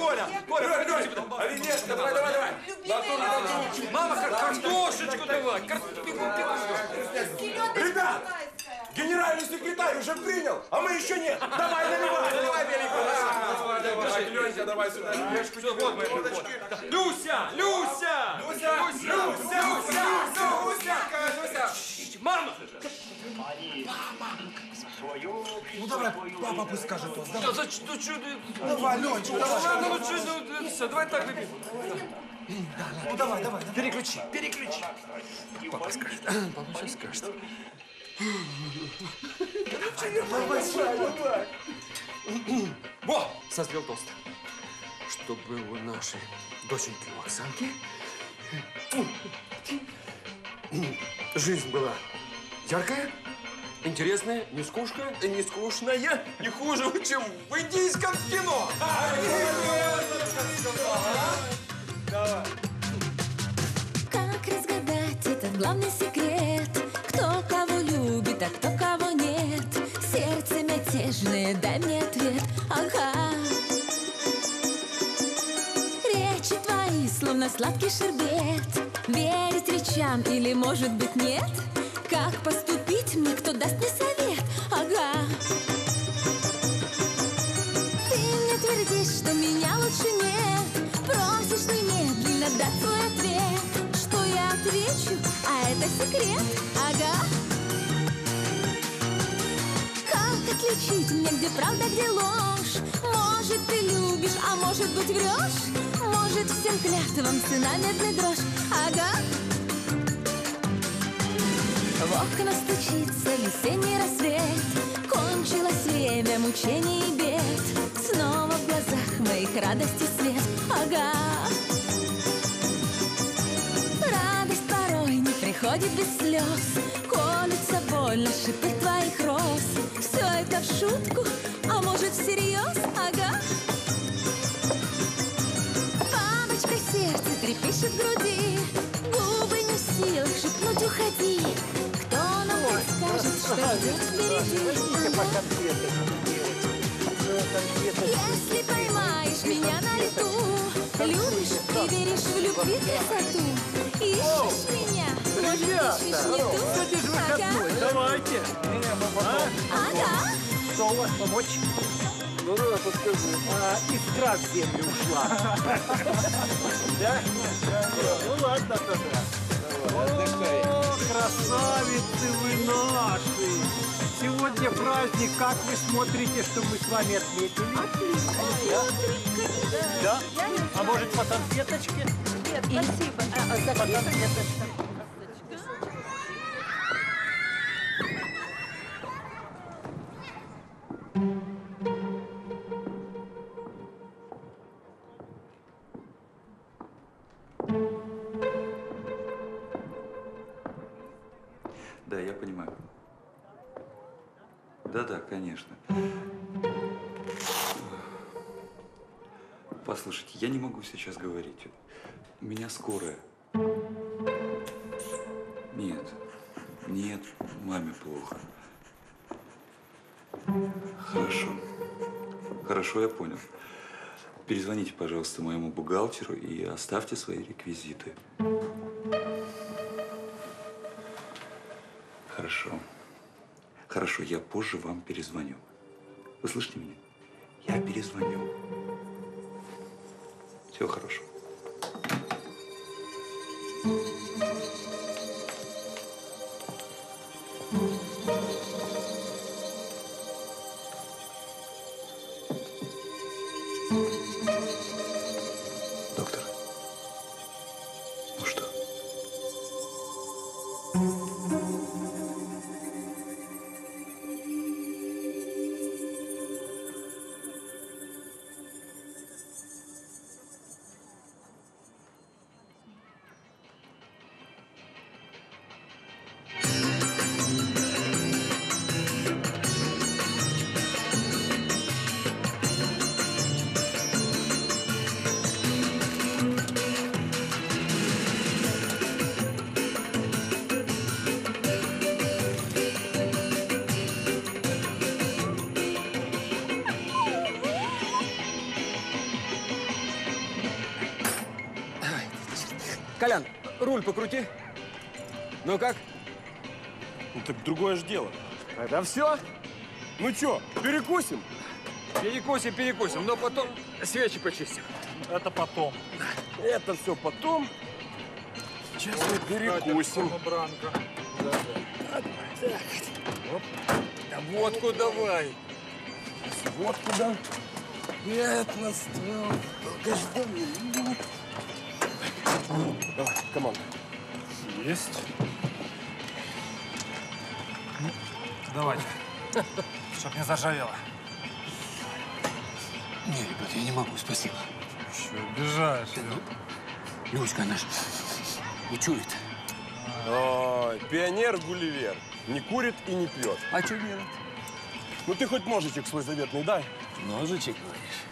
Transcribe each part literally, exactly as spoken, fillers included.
Коля, Коля, Оленешка, давай, давай, давай. Мама, картошечку давай, картошечку. Ребят, генеральный секретарь уже принял, а мы еще нет. Давай, наливай. Давай, беленькую. Давай, Ленька, давай сюда. Все, вот мои водочки. Люся, Люся! Люся, Люся, Люся, Люся, Люся. Мама! Ну давай, папа пусть скажет тост. Да за что, что ты? Давай, Ленечка, давай. Ну что, ну все, давай так выпьем. Ну давай, давай. Переключи, переключи. Папа скажет. Папа сейчас скажет. Во! Созрел тост. Чтобы у нашей доченьки Оксанки жизнь была яркая, интересная, не скучная, не скучная, не хуже, чем в индийском кино. Как разгадать этот главный секрет? Кто кого любит, а кто кого нет? Сердце мятежное, дай мне ответ. Ага. Речи твои, словно сладкий шербет. Верить речам или, может быть, нет? Как поступить мне, кто даст мне совет? Ага. Ты мне твердишь, что меня лучше нет. Просишь немедленно дать свой ответ. Что я отвечу? А это секрет. Ага. Как отличить мне, где правда, где ложь? Может, ты любишь, а может быть, врешь? Может, всем клятвам цена медный грош? Ага. В окна стучится весенний рассвет. Кончилось время мучений и бед. Снова в глазах моих радости свет. Ага. Радость порой не приходит без слез. Колется больно шипы твоих роз. Все это в шутку, а может всерьез? Ага. Бабочка сердце трепещет в груди. Губы не в силах шепнуть уходи. Кто нам подскажет, что ждет впереди? Если поймаешь меня на лету, любишь и веришь в любви красоту, ищешь меня, может, ищешь не ту? Ага. Давайте. Ага. Что у вас помочь? Ну, давай подскажи. А, искра в землю ушла. Да? Ну, ладно тогда. О, красавицы вы наши! Сегодня праздник. Как вы смотрите, что мы с вами отметили? Отлично. Да? А может, по конфеточке? Нет, спасибо. А, за по конфеточке. Да, я понимаю. Да-да, конечно. Послушайте, я не могу сейчас говорить. У меня скорая. Нет, нет, маме плохо. Хорошо. Хорошо, я понял. Перезвоните, пожалуйста, моему бухгалтеру и оставьте свои реквизиты. Хорошо. Хорошо, я позже вам перезвоню. Вы слышите меня? Я перезвоню. Всего хорошего. Доктор, ну что? Колян, руль покрути. Ну как? Ну так другое ж дело. Это все? Ну чё, перекусим? Перекусим, перекусим, но потом свечи почистим. Это потом. Это все потом. Сейчас мы перекусим. Бранка. Да водку давай. Вот куда. Нет, настал долгожданный. Давай, команда. Есть. Давайте. Чтоб не заржавело. Не, ребят, я не могу, спасибо. Что, обижаешь? Люська наш учует. Ой, пионер Гулливер. Не курит и не пьет. А что делать? Ну ты хоть ножичек свой заветный дай. Ножичек, говоришь?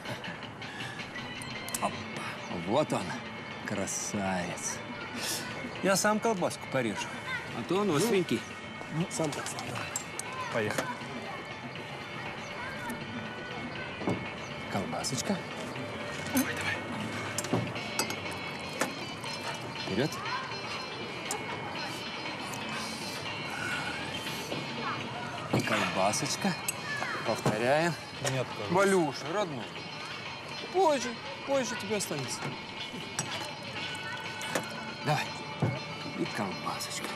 Опа. Вот он, красавец. Я сам колбаску порежу. А то он остренький. Ну, сам так сам, давай. Поехали. Колбасочка. Давай, давай. Вперед. И колбасочка. Повторяем. Нет, кажется. Валюша, родной. Позже, позже тебе останется. Давай. И колбасочка.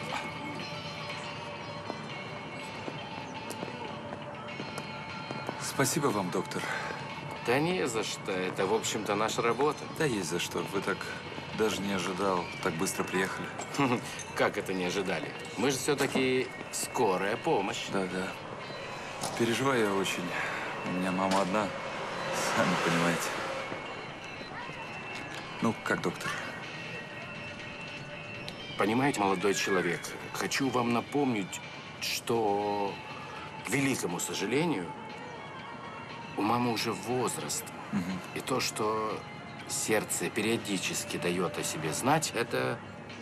Спасибо вам, доктор. Да не за что. Это, в общем-то, наша работа. Да есть за что. Вы так даже не ожидал. Так быстро приехали. Как это не ожидали? Мы же все-таки скорая помощь. Да-да. Переживаю я очень. У меня мама одна. Сами понимаете. Ну, как доктор? Понимаете, молодой человек, хочу вам напомнить, что, к великому сожалению, у мамы уже возраст. Угу. И то, что сердце периодически дает о себе знать, это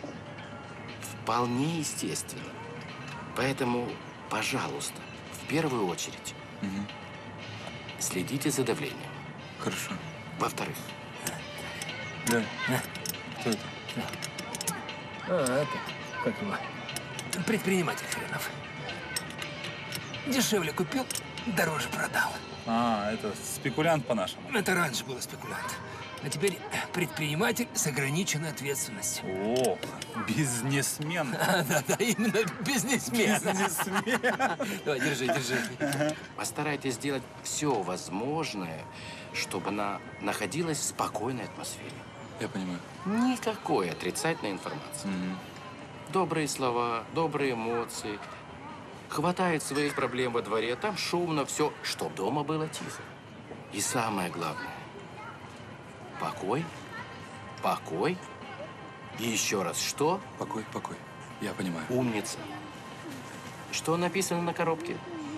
вполне естественно. Поэтому, пожалуйста, в первую очередь, Угу. следите за давлением. Хорошо. Во-вторых, Да. Кто это? А, это, как его? Предприниматель хренов. Дешевле купил, дороже продал. А, это спекулянт по-нашему. Это раньше был спекулянт. А теперь предприниматель с ограниченной ответственностью. О, бизнесмен. А, да-да, именно бизнесмен. Бизнесмен. Давай, держи, держи. постарайтесь сделать все возможное, чтобы она находилась в спокойной атмосфере. Я понимаю. Никакой отрицательной информации. Мгм. Добрые слова, добрые эмоции. Хватает своих проблем во дворе, там шумно, все, чтоб дома было тихо. И самое главное, покой, покой. И еще раз, что? Покой, покой. Я понимаю. Умница. Что написано на коробке?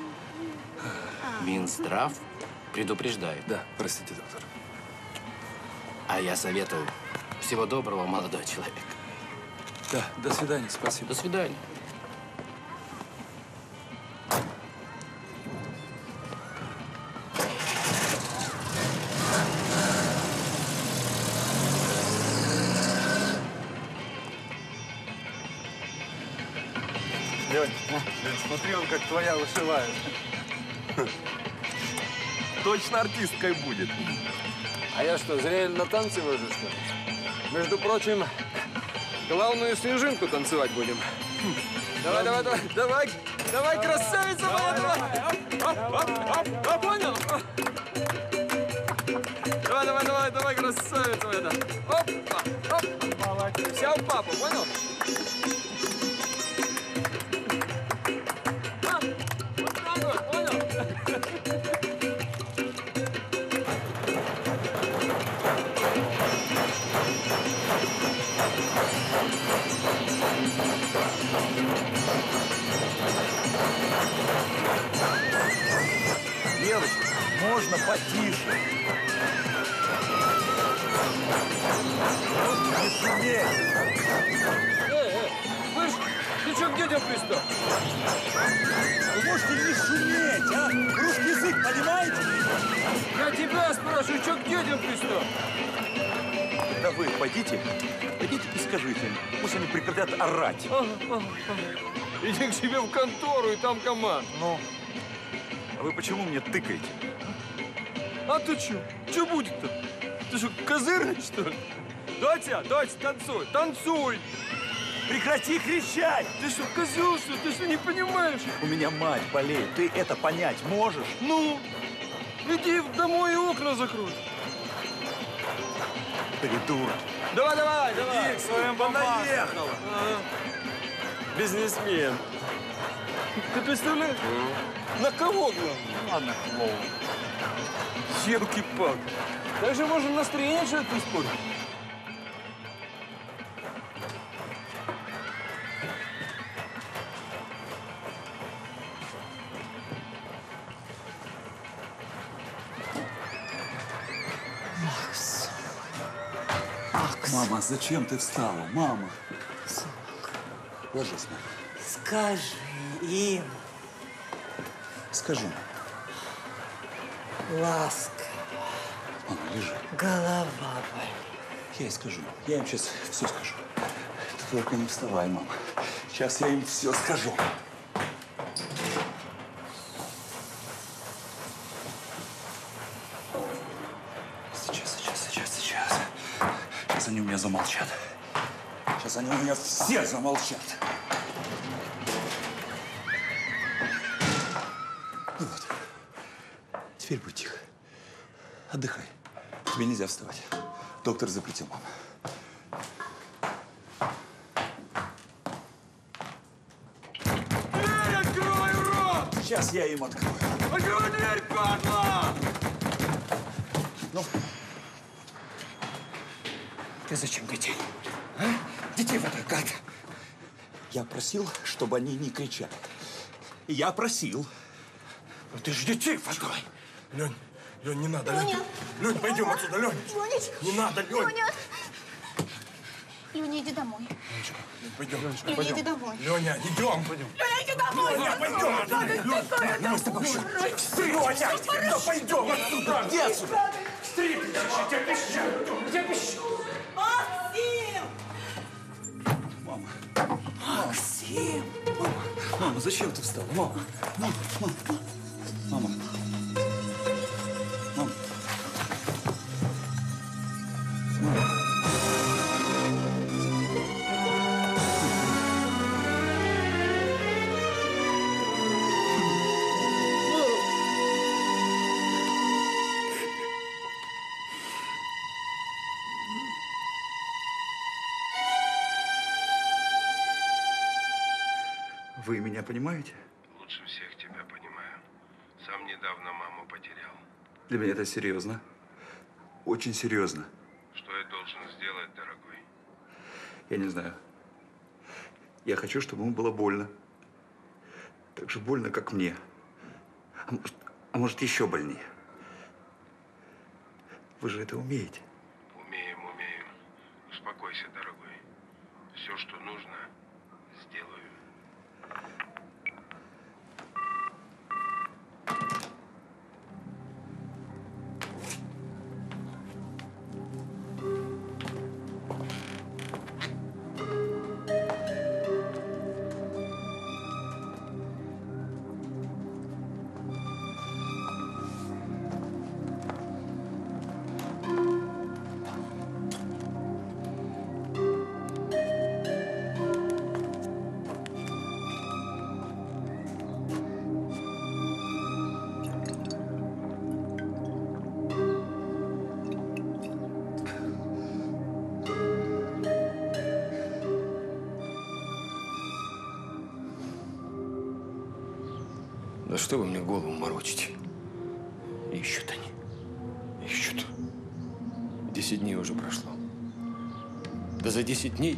Минздрав предупреждает. Да, простите, доктор. А я советую. Всего доброго, молодой человек. Да, до свидания, спасибо. До свидания. Лёнь, Лёнь, смотри, он как твоя вышивает. Точно артисткой будет. А я что, зря на танцы вожу, что ли? Между прочим, главную снежинку танцевать будем. Давай, давай, давай, давай, давай, красавица моя, давай. Оп, оп, оп, оп, понял? Давай, давай, давай, давай, красавица моя. Опа, оп. Вся в папу, понял? А, вот так вот, понял? Девочка, можно потише. Не шуметь. Слышь, ты что к детям пристал? Вы можете не шуметь, а? Русский язык, понимаете? Я тебя спрашиваю, что к детям пристал? Да А вы пойдите, пойдите и скажите им, пусть они прекратят орать. Ага, ага, ага. Иди к себе в контору, и там команда. Ну, а вы почему мне тыкаете? А ты чё? Чё будет-то? Ты что, козырный, что ли? Дотя, Дотя, танцуй, танцуй! Прекрати кричать! Ты что, козел, что ли? Ты что, не понимаешь? У меня мать болеет, ты это понять можешь? Ну, иди домой и окна закрой. Придурок. Давай, давай, давай. Иди к своим бабам. Ага. Бизнесмен. Ты представляешь? На кого, главное? Ладно, клоун. Елки-палки. Даже можно настроение что-то испортить. Мама, зачем ты встала? Мама. Ложись, мама. Скажи им Скажи. ласково, Мама, лежи. голова болит. Я ей скажу. Я им сейчас все скажу. Ты только не вставай, мама. Сейчас я им все скажу. Сейчас, сейчас, сейчас, сейчас. Сейчас они у меня замолчат. Сейчас они у меня все замолчат. Ну вот. Теперь будь тихо. Отдыхай. Тебе нельзя вставать. Доктор запретил, мама. Дверь открой, урод! Сейчас я им открою. Открой дверь, падла! Ну, Ты зачем детей? А? Детей в этот гад. я просил, чтобы они не кричали. Я просил. Ну ты же детей водой. Лень, Лень, не надо, Лень. Лень, пойдем отсюда, Лень. Ленечка! Не надо, Лень. Леня! Леня, иди домой. Пойдем, Ленечка, Леня, пойдем. иди домой. Леня, идем. Пойдем. Леня, иди домой! Леня, пойдем. Лень, мы с тобой еще. Леня, да пойдем отсюда. Иди отсюда. Стрипни, я обещаю. Я обещаю. Максим! Мама. Максим! Мама, мама, зачем ты встала? Мама, мама, мама, мама. Мама. Вы меня понимаете? Лучше всех тебя понимаю. Сам недавно маму потерял. Для меня это серьезно. Очень серьезно. Что я должен сделать, дорогой? Я не знаю. Я хочу, чтобы ему было больно. Так же больно, как мне. А может, а может еще больнее. Вы же это умеете. Умеем, умеем. Успокойся, дорогой. Все, что нужно, сделаю. Да что вы мне голову морочите? Ищут они. Ищут. Десять дней уже прошло. Да за десять дней?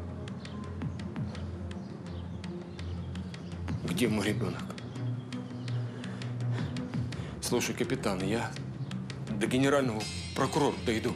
Где мой ребенок? Слушай, капитан, я до генерального прокурора дойду.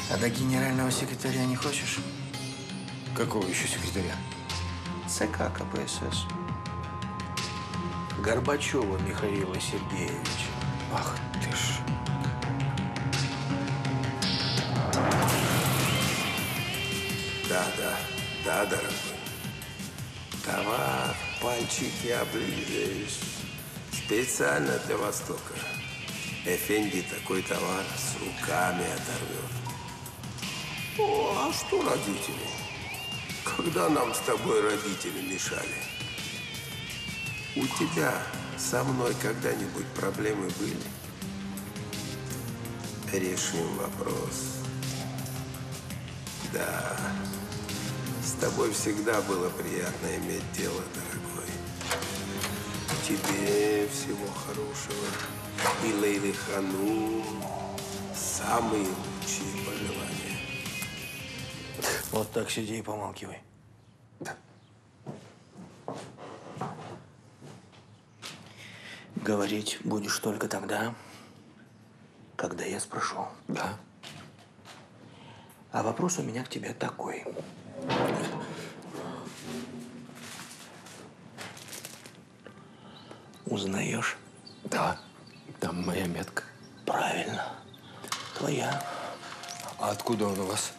А до генерального секретаря не хочешь? Какого еще секретаря? ЦК КПСС. Горбачева Михаила Сергеевича. Ах ты ж. Да, да, да, дорогой. Товар, пальчики оближешь. Специально для Востока. Эфенди такой товар с руками оторвет. О, а что родители? Когда нам с тобой родители мешали? У тебя со мной когда-нибудь проблемы были? Решим вопрос. Да, с тобой всегда было приятно иметь дело, дорогой. Тебе всего хорошего. И Лейле Ханум самые лучшие пожелания. Вот так сиди и помалкивай. Говорить будешь только тогда, когда я спрошу. Да. А вопрос у меня к тебе такой. Узнаешь? Да. Там моя метка. Правильно. Твоя. А откуда он у вас?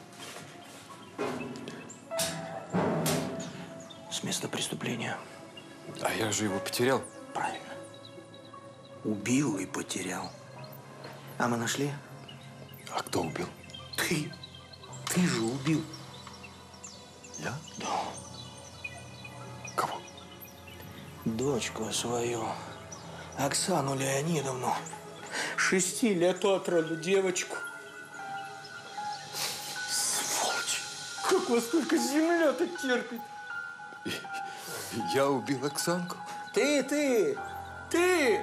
С места преступления. А я же его потерял. Правильно. Убил и потерял. А мы нашли? А кто убил? Ты. Ты же убил. Я? Да. Кого? Дочку свою, Оксану Леонидовну. Шести лет от роду девочку. Сволочь! Как вас только земля-то терпит? Я убил Оксанку? Ты, ты, ты!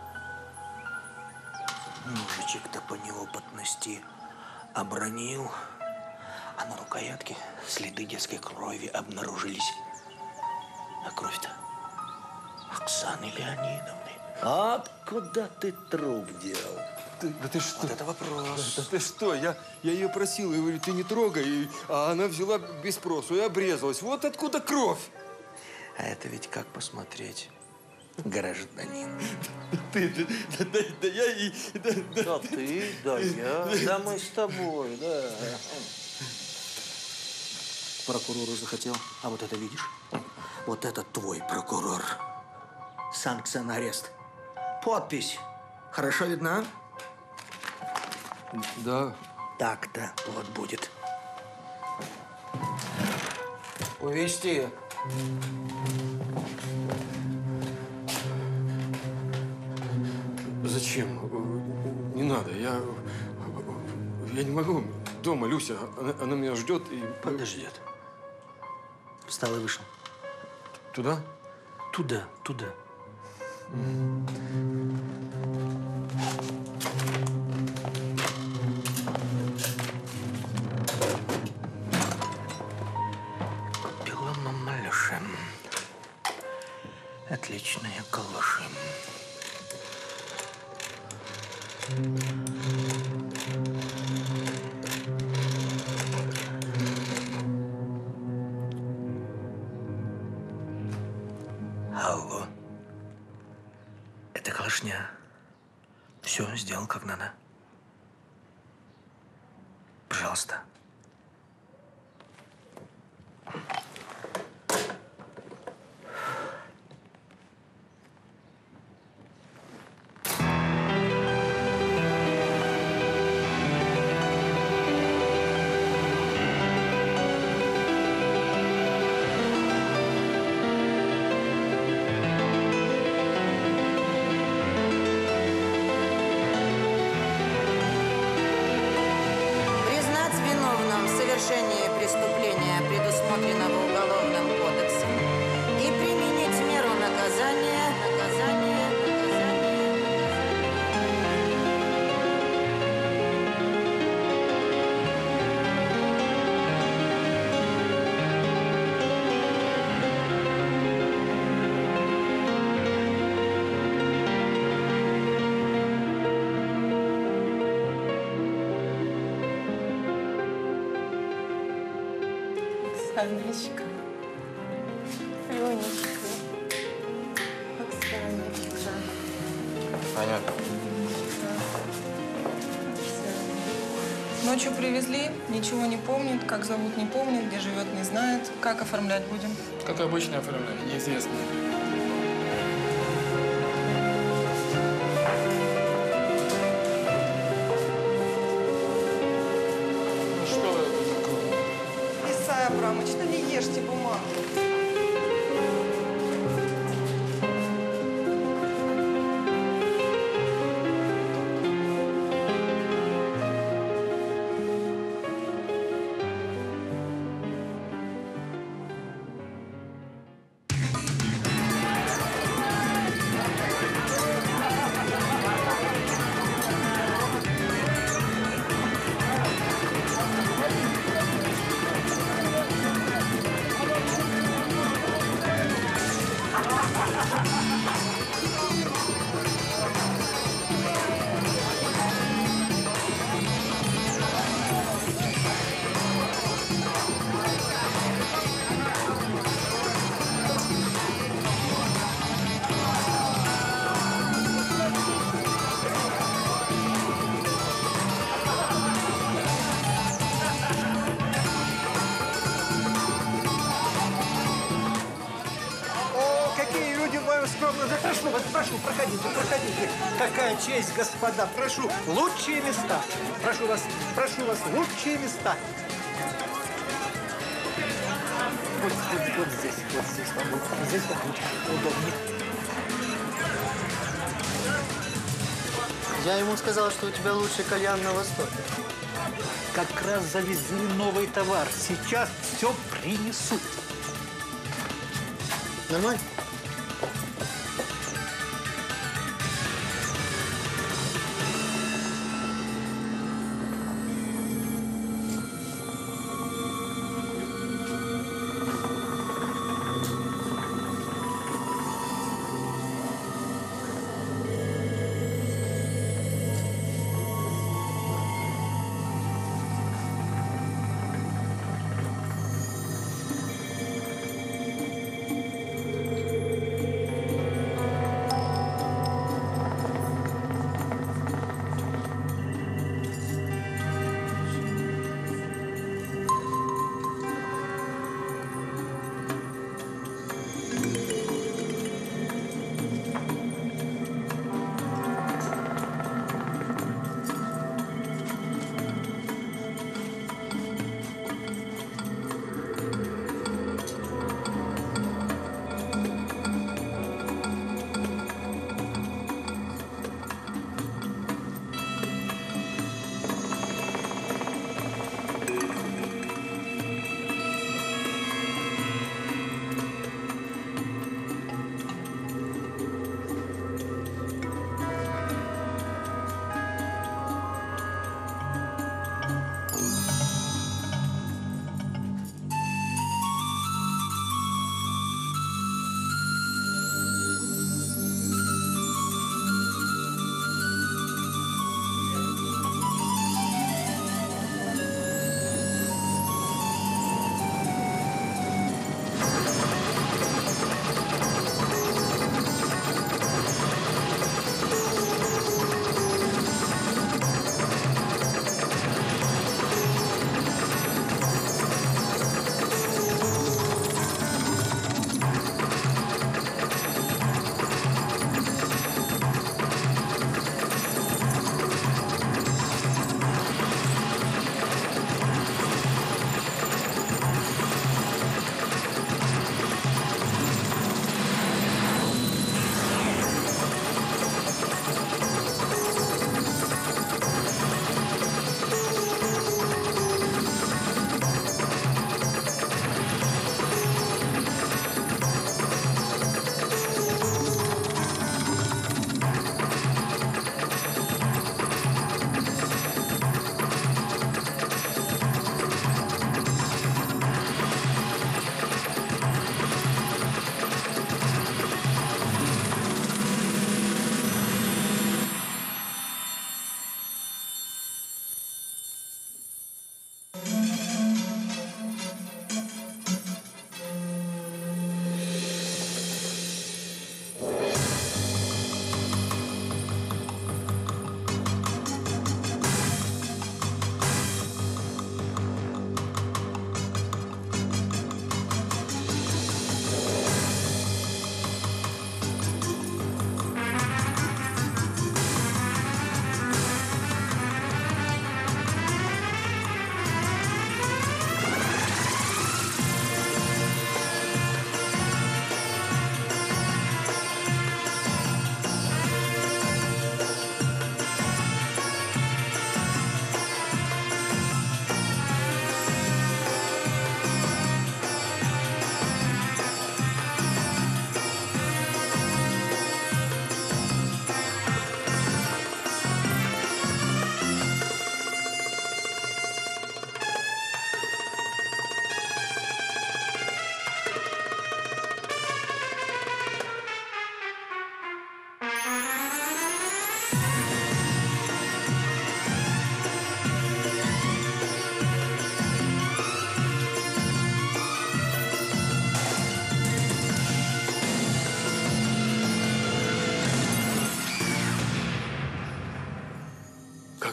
Мужичек-то по неопытности обронил, а на рукоятке следы детской крови обнаружились. А кровь-то Оксаны Леонидовны. А куда ты труп дел? Ты, да ты что? Вот это вопрос. Да, да ты что? Я, я ее просил, я говорю, ты не трогай. И, а она взяла без спросу и обрезалась. Вот откуда кровь. А это ведь как посмотреть, гражданин. Ты, да, да, да, да я и... Да, да, да ты, да я, да мы с тобой, да. Прокурору захотел, а вот это видишь? Вот это твой прокурор. Санкция на арест. Подпись. Хорошо видна? Да. Так-то вот будет. Увести. Зачем? Не надо. Я, я не могу. Дома Люся, она, она меня ждет и... Подождет. Встал и вышел. Туда? Туда, туда. Купила мама Люша. Отличные калоши. Алло. Это калашня. Все сделал как надо. Пожалуйста. Признать виновным в совершении преступления, предусмотренного Уголовным кодексом, и применить меру наказания, наказания, наказания, Анечка. Ленечка. Оксанечка. Аня. Ночью привезли, ничего не помнит, как зовут не помнит, где живет не знает. Как оформлять будем? Как обычно оформляю, неизвестно. Ну что это такое? Исай Абрамович, ну не ешьте бумагу. Прошу вас, прошу, проходите, проходите. Какая честь, господа. Прошу, лучшие места. Прошу вас, прошу вас, лучшие места. Вот, вот, вот здесь, вот здесь, вам будет, здесь вам будет удобнее. Я ему сказал, что у тебя лучший кальян на Востоке. Как раз завезли новый товар. Сейчас все принесут. Нормально?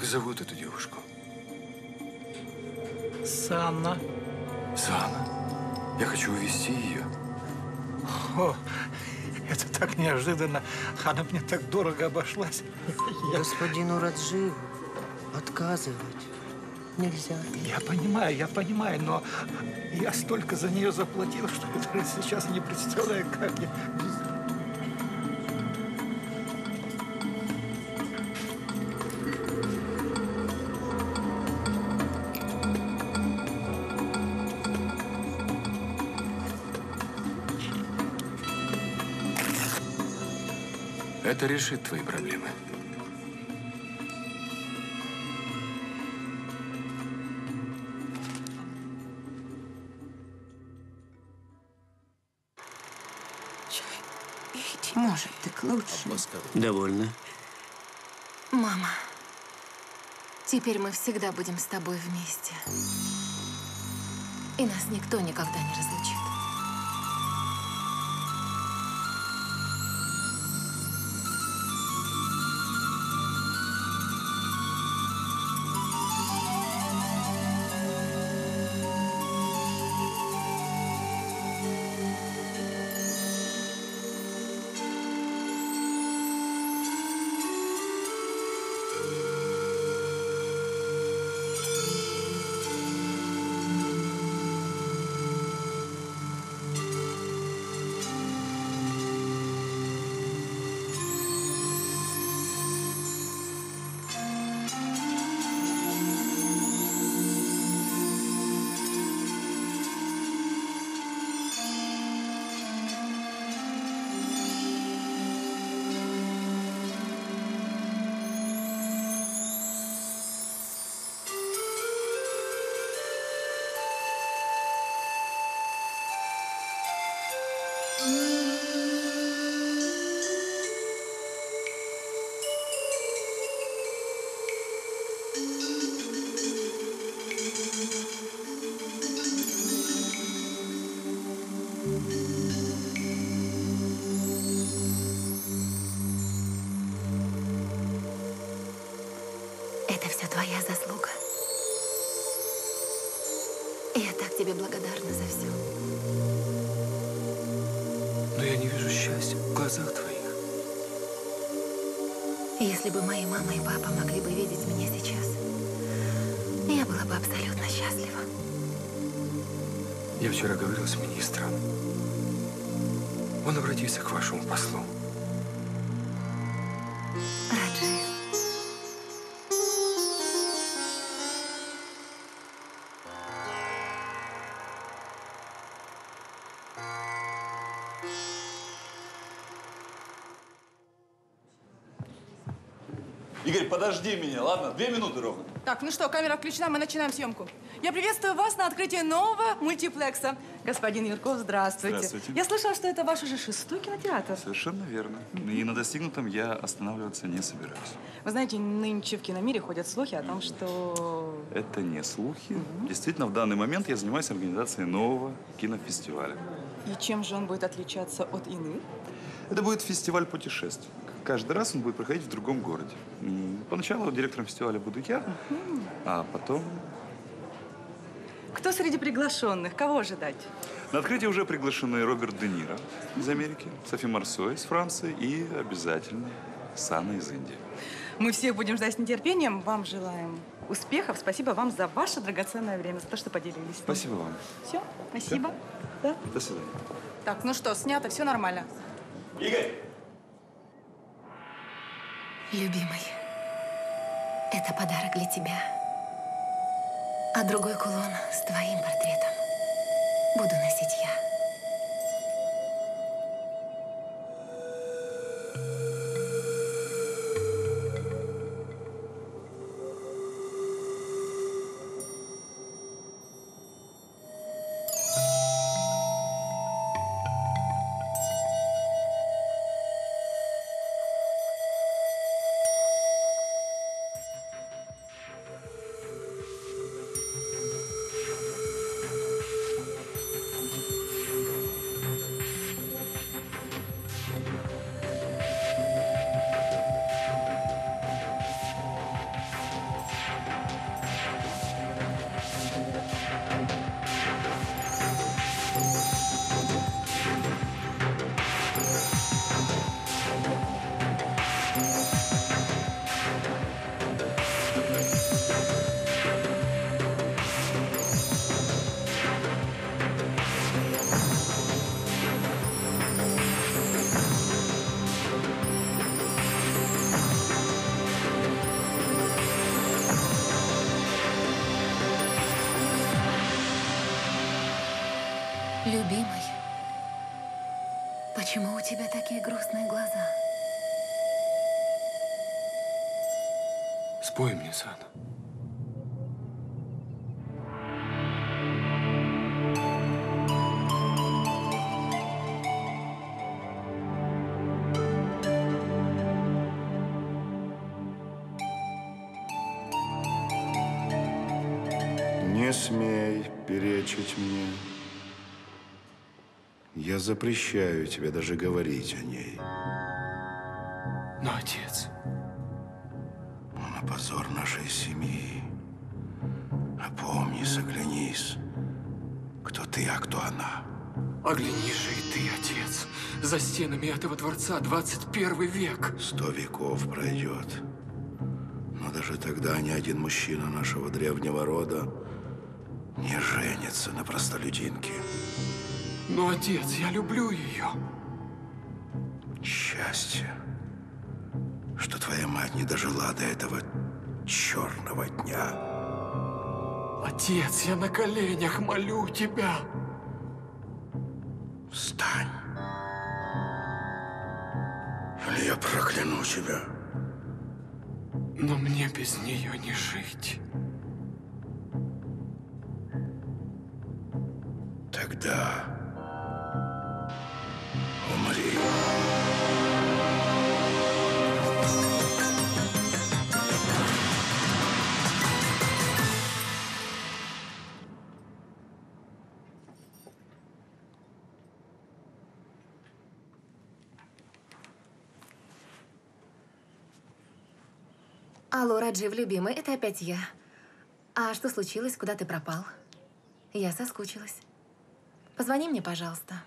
зовут эту девушку? Санна. Санна. Я хочу увезти ее. О, это так неожиданно. Она мне так дорого обошлась. Я- Господину Радживу отказывать нельзя. Я понимаю, я понимаю, но я столько за нее заплатил, что я даже сейчас не представляю, как я... Это решит твои проблемы. Может, так лучше. Довольно. Мама, теперь мы всегда будем с тобой вместе. И нас никто никогда не разлучит. Это все твоя заслуга. Я так тебе благодарна за все. Но я не вижу счастья в глазах твоих. Если бы мои мама и папа могли бы видеть меня сейчас, я была бы абсолютно счастлива. Я вчера говорил с министром. Он обратится к вашему послу. Раджи. Игорь, подожди меня, ладно? Две минуты ровно. Так, ну что, камера включена, мы начинаем съемку. Я приветствую вас на открытии нового мультиплекса. Господин Юрков, здравствуйте. Здравствуйте. Я слышала, что это ваш уже шестой кинотеатр. Совершенно верно. И на достигнутом я останавливаться не собираюсь. Вы знаете, нынче в киномире ходят слухи о том, что… Это не слухи. Действительно, в данный момент я занимаюсь организацией нового кинофестиваля. И чем же он будет отличаться от иных? Это будет фестиваль путешествий. Каждый раз он будет проходить в другом городе. М, Поначалу директором фестиваля буду я, а потом… Кто среди приглашенных? Кого ожидать? На открытие уже приглашены Роберт Де Ниро из Америки, Софи Марсо из Франции и обязательно Санна из Индии. Мы всех будем ждать с нетерпением. Вам желаем успехов. Спасибо вам за ваше драгоценное время, за то, что поделились. Спасибо вам. Все, спасибо. Да? До свидания. Так, ну что, снято, все нормально. Игорь! Любимый, это подарок для тебя. А другой кулон с твоим портретом буду носить я. Любимый, почему у тебя такие грустные глаза? Спой мне, Сан. Не смей перечить мне. Я запрещаю тебе даже говорить о ней. Но, отец... На позор нашей семьи. Опомнись, оглянись. Кто ты, а кто она? Оглянись же и ты, отец. За стенами этого дворца двадцать первый век. Сто веков пройдет. Но даже тогда ни один мужчина нашего древнего рода не женится на простолюдинке. Но, отец, я люблю ее. Счастье, что твоя мать не дожила до этого черного дня. Отец, я на коленях молю тебя. Встань. Или я прокляну тебя. Но мне без нее не жить. Тогда умри. Алло, Раджив, любимый, это опять я. А что случилось? Куда ты пропал? Я соскучилась. Позвони мне, пожалуйста.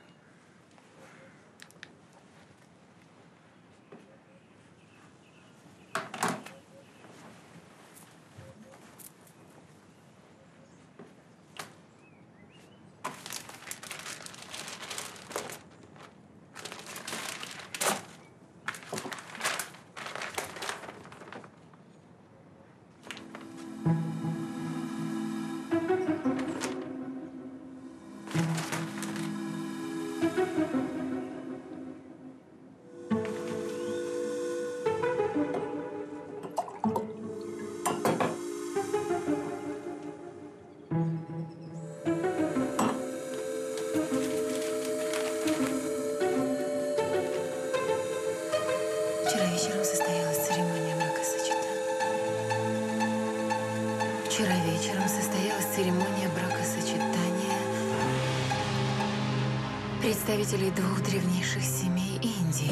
Вчера вечером состоялась церемония бракосочетания. Вчера вечером состоялась церемония бракосочетания представителей двух древнейших семей Индии.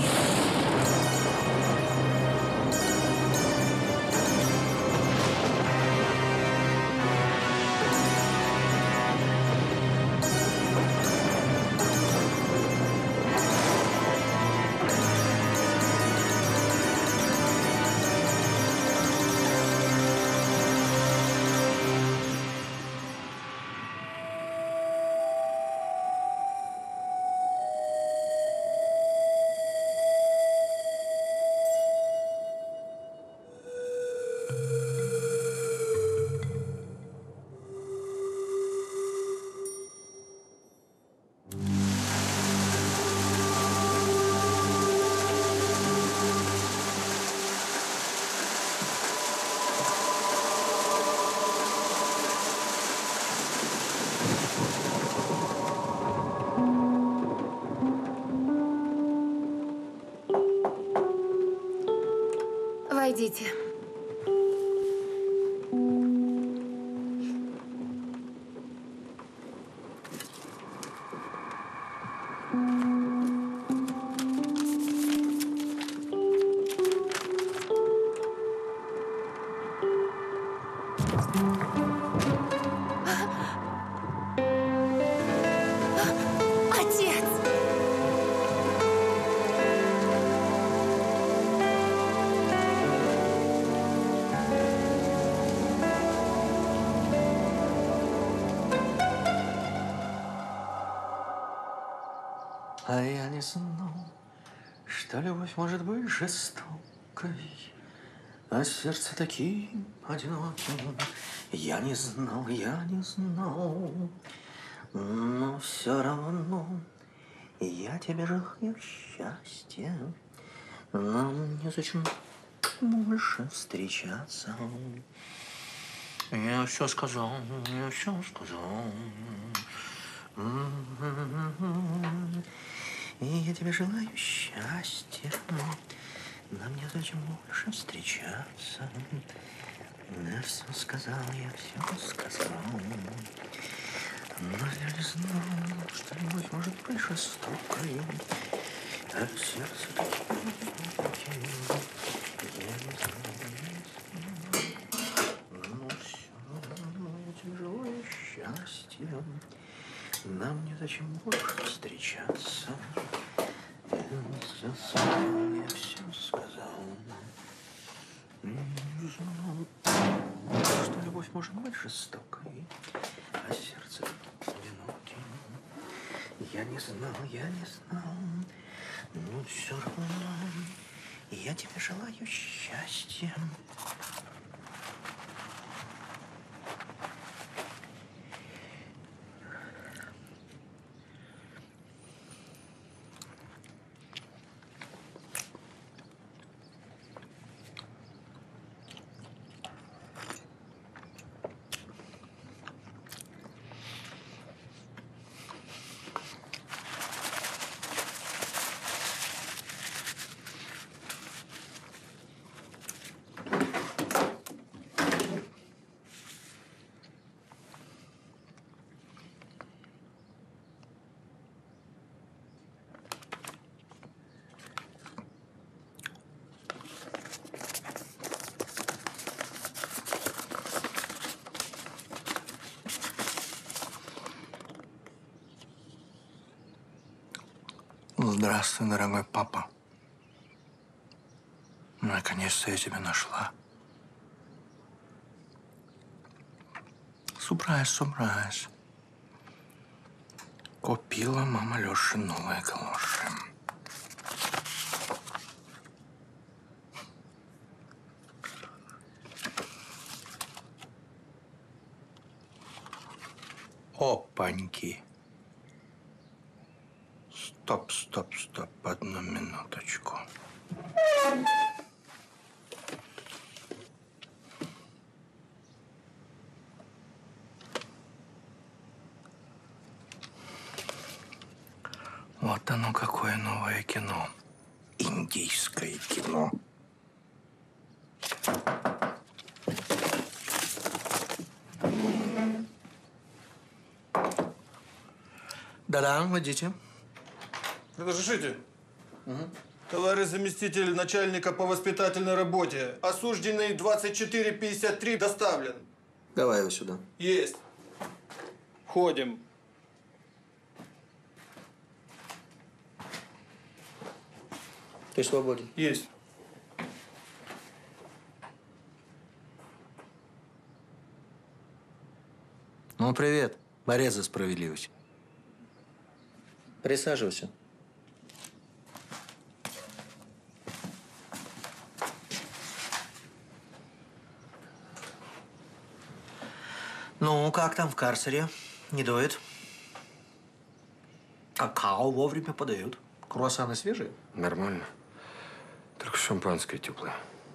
Войдите. Отец! А я не знал, что любовь может быть жестокой, а сердце таким одиноким. Я не знал, я не знал. Но все равно я тебе желаю счастья. Нам незачем больше встречаться. Я все сказал, я все сказал. И я тебе желаю счастья. Нам незачем больше встречаться. Я все сказал, я все сказал. Но я не знал, что любовь может быть жестокой, а сердце таким. Я не знал, но все равно я тебе желаю счастья. Нам незачем больше встречаться. Я все сказал, я все сказал. Я не знал, что любовь может быть жестокой, а сердце одиноким. Я не знал, я не знал, но все равно я тебе желаю счастья. Здравствуй, дорогой папа. Наконец-то я тебя нашла. Сюрприз, сюрприз. Купила мама Лёше новые калоши. Опаньки. Стоп, стоп, стоп, одну минуточку. Вот оно какое новое кино. Индийское кино. Да-да, войдите. Разрешите? Угу. Товарищ заместитель начальника по воспитательной работе, осужденный двадцать четыре пятьдесят три, доставлен. Давай его сюда. Есть. Входим. Ты свободен. Есть. Ну, привет. Борец за справедливость. Присаживайся. Ну, как там в карцере? Не дует? Какао вовремя подают. Круассаны свежие? Нормально. Только шампанское теплое.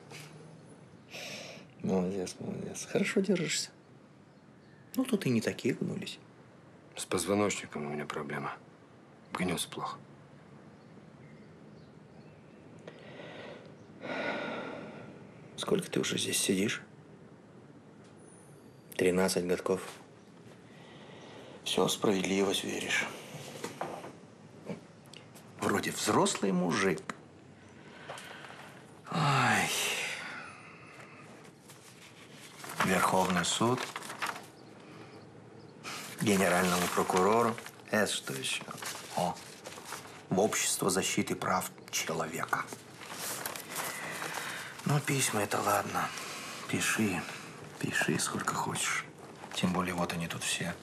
Молодец, молодец. Хорошо держишься. Ну, тут и не такие гнулись. С позвоночником у меня проблема. Гнется плохо. Сколько ты уже здесь сидишь? Тринадцать годков. Все в справедливость веришь. Вроде взрослый мужик. Ой. Верховный суд. Генеральному прокурору. Это что еще? О, в общество защиты прав человека. Ну, письма это ладно. Пиши, пиши сколько хочешь. Тем более вот они тут все.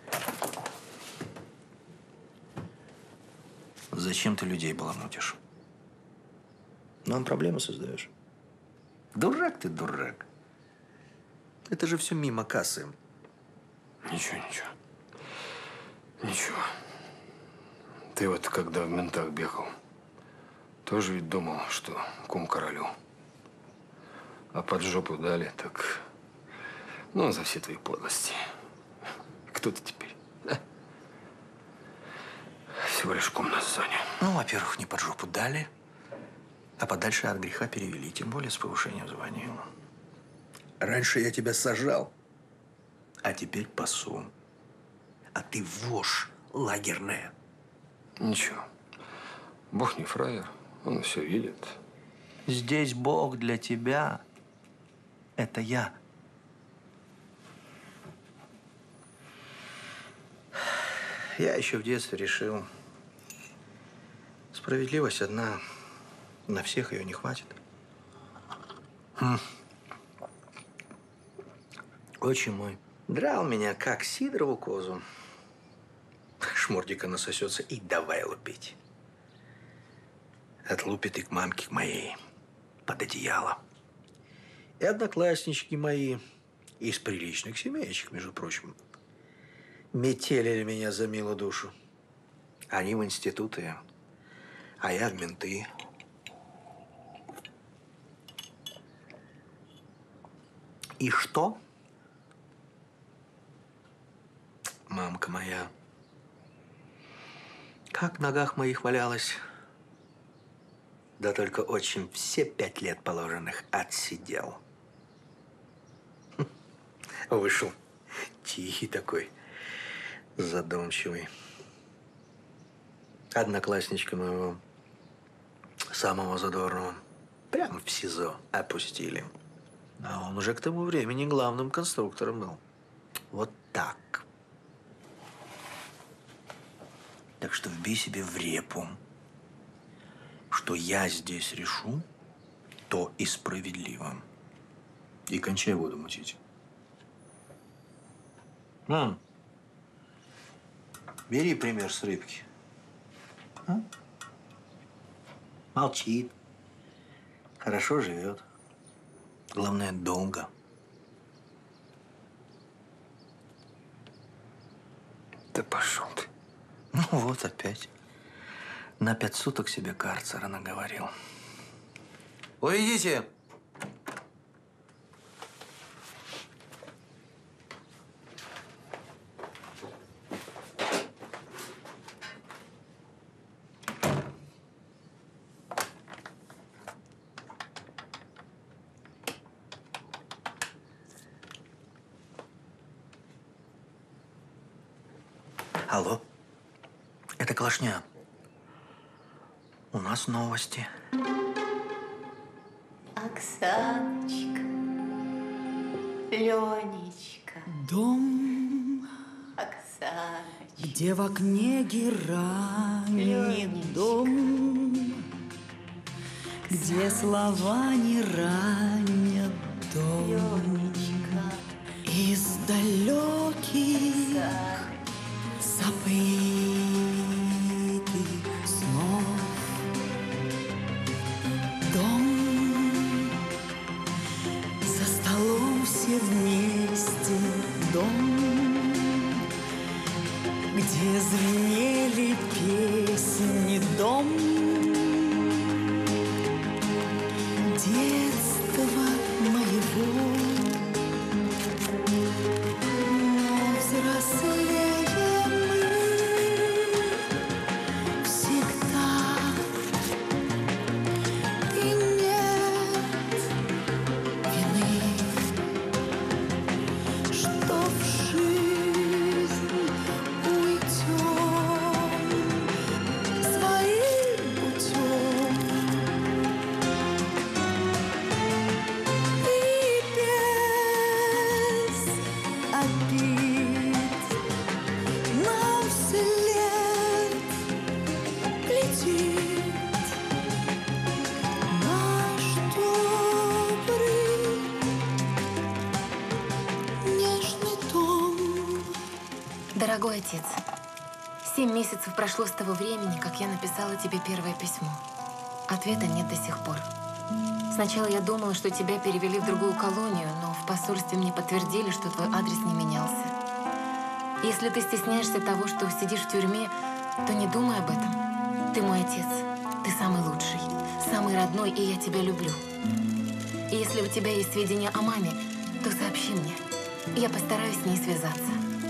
Зачем ты людей баламутишь? Нам проблемы создаешь. Дурак ты, дурак. Это же все мимо кассы. Ничего, ничего. Ничего. Ты вот когда в ментах бегал, тоже ведь думал, что кум королю. А под жопу дали, так… Ну, за все твои подлости. Кто ты теперь? Да? Всего лишь кум на зоне. Ну, во-первых, не под жопу дали, а подальше от греха перевели, тем более с повышением звания. Раньше я тебя сажал, а теперь пасу. А ты вошь лагерная. Ничего. Бог не фраер, он все видит. Здесь Бог для тебя – это я. Я еще в детстве решил, справедливость одна, на всех ее не хватит. Хм. Отчим мой драл меня, как Сидорову козу. Шмордика насосется и давай лупить. Отлупит и к мамке к моей под одеяло. И однокласснички мои из приличных семеечек, между прочим, метелили меня за милую душу. Они в институты, а я в менты. И что? Мамка моя, как в ногах моих валялась. Да только отчим все пять лет положенных отсидел. Вышел тихий такой, задумчивый. Одноклассничка моего, самого задорного, прямо в СИЗО опустили. А он уже к тому времени главным конструктором был. Вот так. Так что вбей себе в репу, что я здесь решу, то и справедливо. И кончай воду мутить. А? Бери пример с рыбки. А? Молчит. Хорошо живет. Главное, долго. Да пошел ты. Ну вот опять. На пять суток себе карцера наговорил. Уйдите! Алло, это Клашня. У нас новости. Оксаночка, Ленечка. Дом, Оксаночка. где в окне геранит дом, где слова не ранят дом. Из далеких забытых снов дом, за столом все вместе дом, где звенели песни дом, детства моего, но взрослеем мы всегда, и нет вины, что в жизнь уйдем своим путем. И без обид нам вслед летит наш добрый нежный дом. Дорогой отец, семь месяцев прошло с того времени, как я написала тебе первое письмо. Ответа нет до сих пор. Сначала я думала, что тебя перевели в другую колонию, но в посольстве мне подтвердили, что твой адрес не менялся. Если ты стесняешься того, что сидишь в тюрьме, то не думай об этом. Ты мой отец. Ты самый лучший, самый родной, и я тебя люблю. И если у тебя есть сведения о маме, то сообщи мне. Я постараюсь с ней связаться.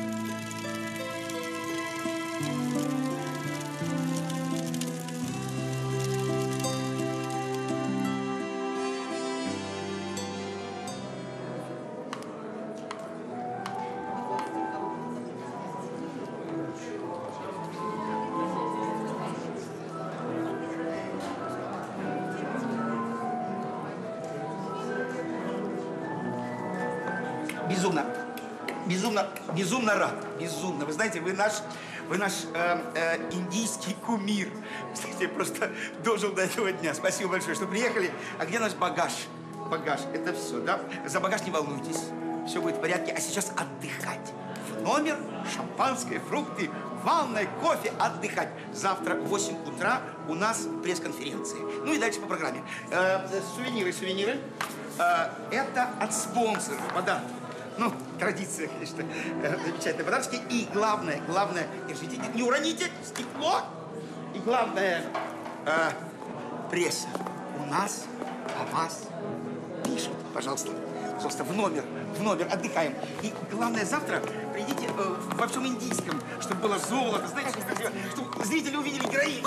Безумно, безумно, безумно рад, безумно. Вы знаете, вы наш, вы наш э, э, индийский кумир. Кстати, я просто дожил до этого дня. Спасибо большое, что приехали. А где наш багаж? Багаж, это все, да? За багаж не волнуйтесь, все будет в порядке. А сейчас отдыхать. В номер, шампанское, фрукты, ванная, кофе, отдыхать. Завтра в восемь утра у нас пресс-конференция. Ну и дальше по программе. Э, сувениры, сувениры. Э, это от спонсоров, подарки. Ну, традиция, конечно, замечательные подарочки. И главное, главное, держите, не уроните стекло. И главное, э, пресса. У нас о вас пишут. Пожалуйста, пожалуйста, в номер, в номер, отдыхаем. И главное, завтра придите э, во всем индийском, чтобы было золото, знаете, чтобы зрители увидели героиню.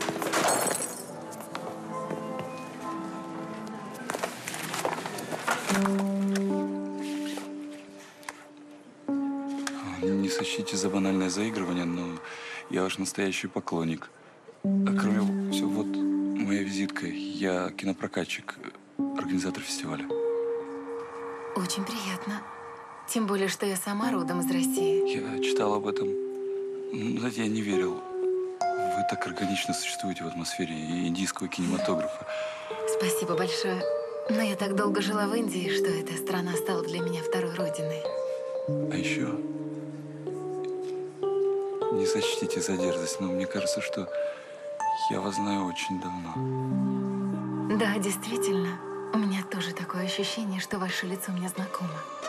Не сочтите за банальное заигрывание, но я ваш настоящий поклонник. А кроме всего, вот моя визитка. Я кинопрокатчик, организатор фестиваля. Очень приятно. Тем более, что я сама родом из России. Я читал об этом. Ну, знаете, я не верил. Вы так органично существуете в атмосфере индийского кинематографа. Спасибо большое. Но я так долго жила в Индии, что эта страна стала для меня второй родиной. А еще... Не сочтите за дерзость, но мне кажется, что я вас знаю очень давно. Да, действительно. У меня тоже такое ощущение, что ваше лицо мне знакомо.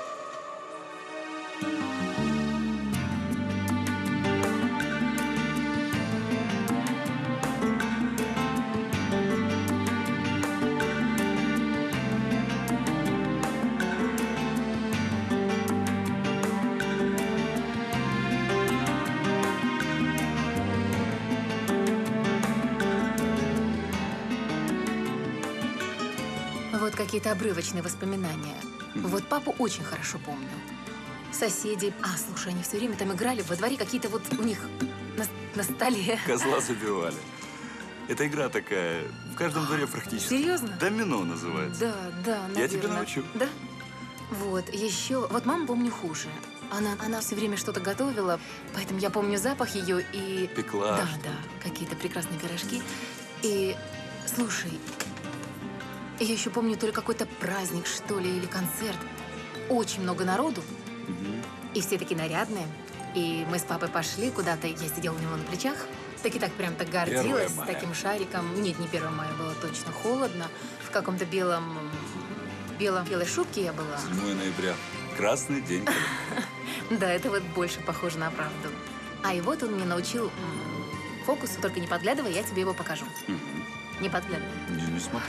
Вот какие-то обрывочные воспоминания. Вот папу очень хорошо помню. Соседи. А, слушай, они все время там играли во дворе, какие-то вот у них на, на столе. Козла забивали. Это игра такая, в каждом дворе практически. Серьезно? Домино называется. Да, да, наверное. Я тебя научу. Да? Вот, еще... Вот мама, помню, хуже. Она, она все время что-то готовила, поэтому я помню запах ее и... Пекла. Да, да, какие-то прекрасные пирожки. И, слушай, я еще помню то ли какой-то праздник, что ли, или концерт. Очень много народу. И все такие нарядные. И мы с папой пошли куда-то, я сидела у него на плечах. Так и так прям так гордилась с таким шариком. Нет, не первое мая, было точно холодно. В каком-то белом, белом, белой шубке я была. седьмого ноября. Красный день. Да, это вот больше похоже на правду. А и вот он мне научил фокусу, только не подглядывай, я тебе его покажу. Не подглядывай. Не, не смотрю.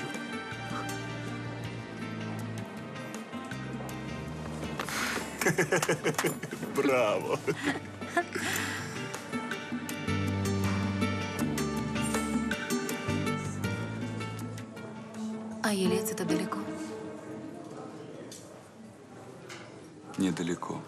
Браво! А Елец это далеко? Недалеко.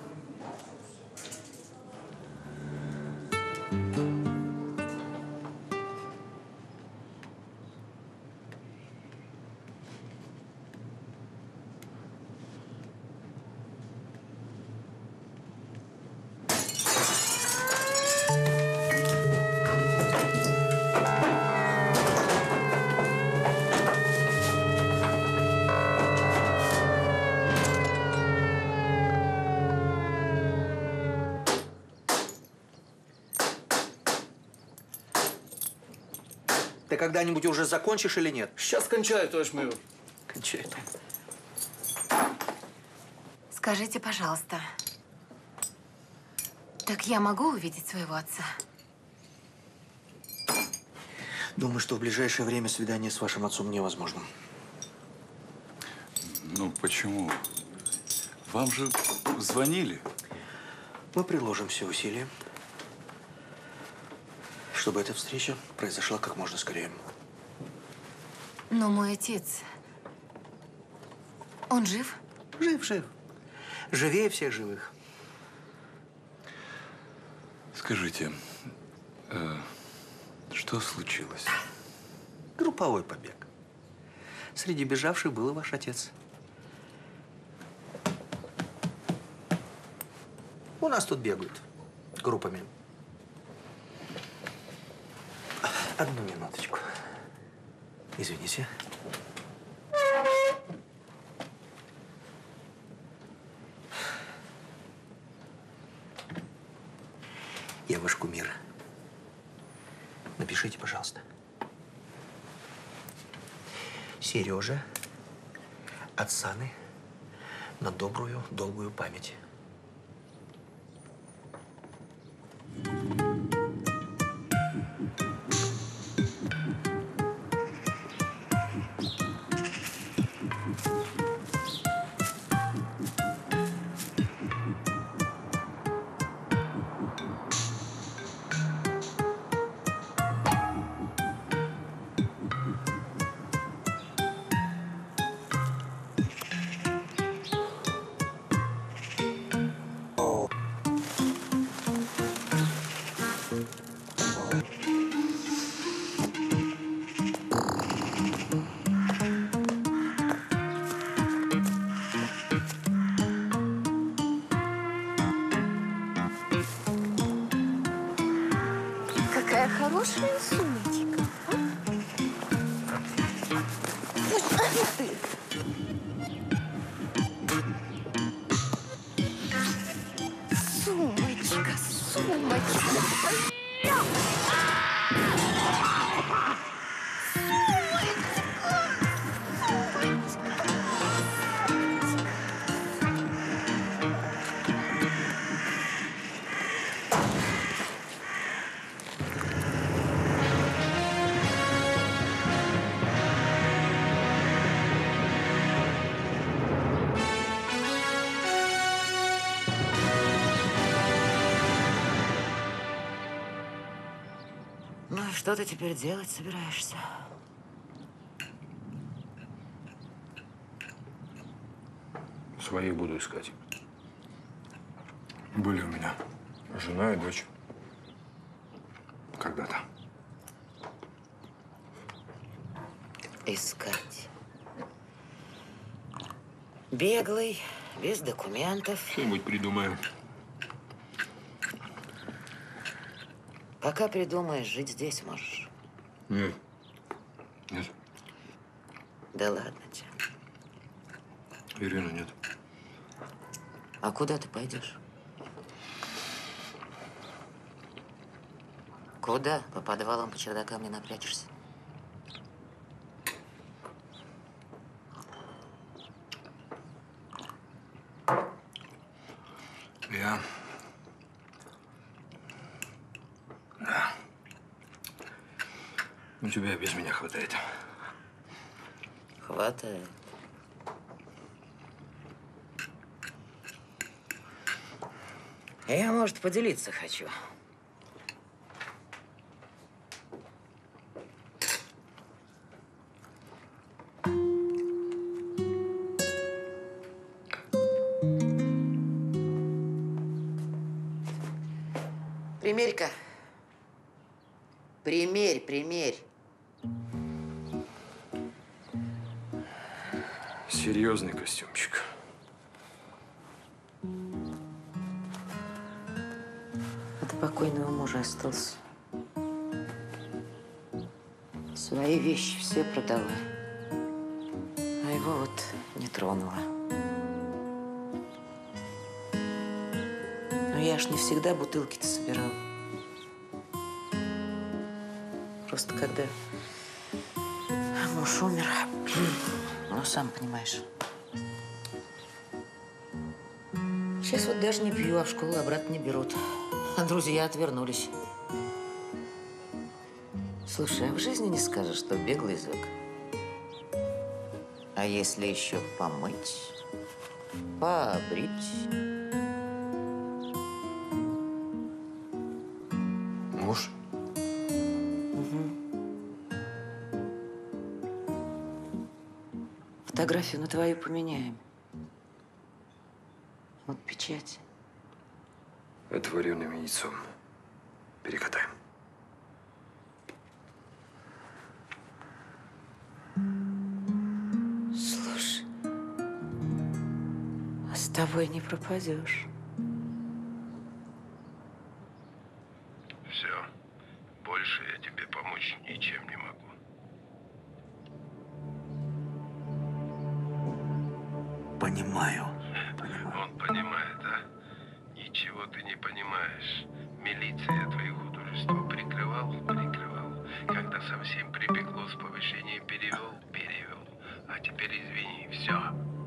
Ты когда-нибудь уже закончишь или нет? Сейчас кончаю, товарищ майор. Кончай. Скажите, пожалуйста, Так я могу увидеть своего отца? Думаю, что в ближайшее время свидание с вашим отцом невозможно. Ну, почему? Вам же звонили. Мы приложим все усилия, чтобы эта встреча произошла как можно скорее. Но мой отец… Он жив? Жив, жив. Живее всех живых. Скажите, э, что случилось? Групповой побег. Среди бежавших был и ваш отец. У нас тут бегают группами. Одну минуточку. Извините. Я ваш кумир. Напишите, пожалуйста. Сережа от Саны на добрую, долгую память. Какая хорошая сумочка. Сумочка, сумочка. Ну и что ты теперь делать собираешься? Своих буду искать. Были у меня жена и дочь. Когда-то. Искать. Беглый, без документов. Что-нибудь придумаем. Пока придумаешь, жить здесь можешь. Нет. Нет. Да ладно тебе. Ирина, нет. А куда ты пойдешь? Куда? По подвалам, по чердакам не напрячешься. Я… Да. У тебя без меня хватает. Хватает. Я, может, поделиться хочу. Примерь-ка. Примерь, примерь. Серьезный костюмчик. От покойного мужа остался. Свои вещи все продала. А его вот не тронула. Но я ж не всегда бутылки-то собирала. Просто когда муж умер, ну, сам понимаешь. Сейчас вот даже не пью, а в школу обратно не берут. Друзья отвернулись. Слушай, а в жизни не скажешь, что беглый язык? А если еще помыть, побрить? Муж? Угу. Фотографию на твою поменяем. Вот печать. Это вареным яйцом. Перекатаем. Слушай, а с тобой не пропадешь. Все. Больше я тебе помочь ничем не могу. Понимаю. Он понимает, да? Ничего ты не понимаешь. Милиция твои художества прикрывал, прикрывал. Когда совсем припекло с повышением, перевел, перевел. А теперь извини, все.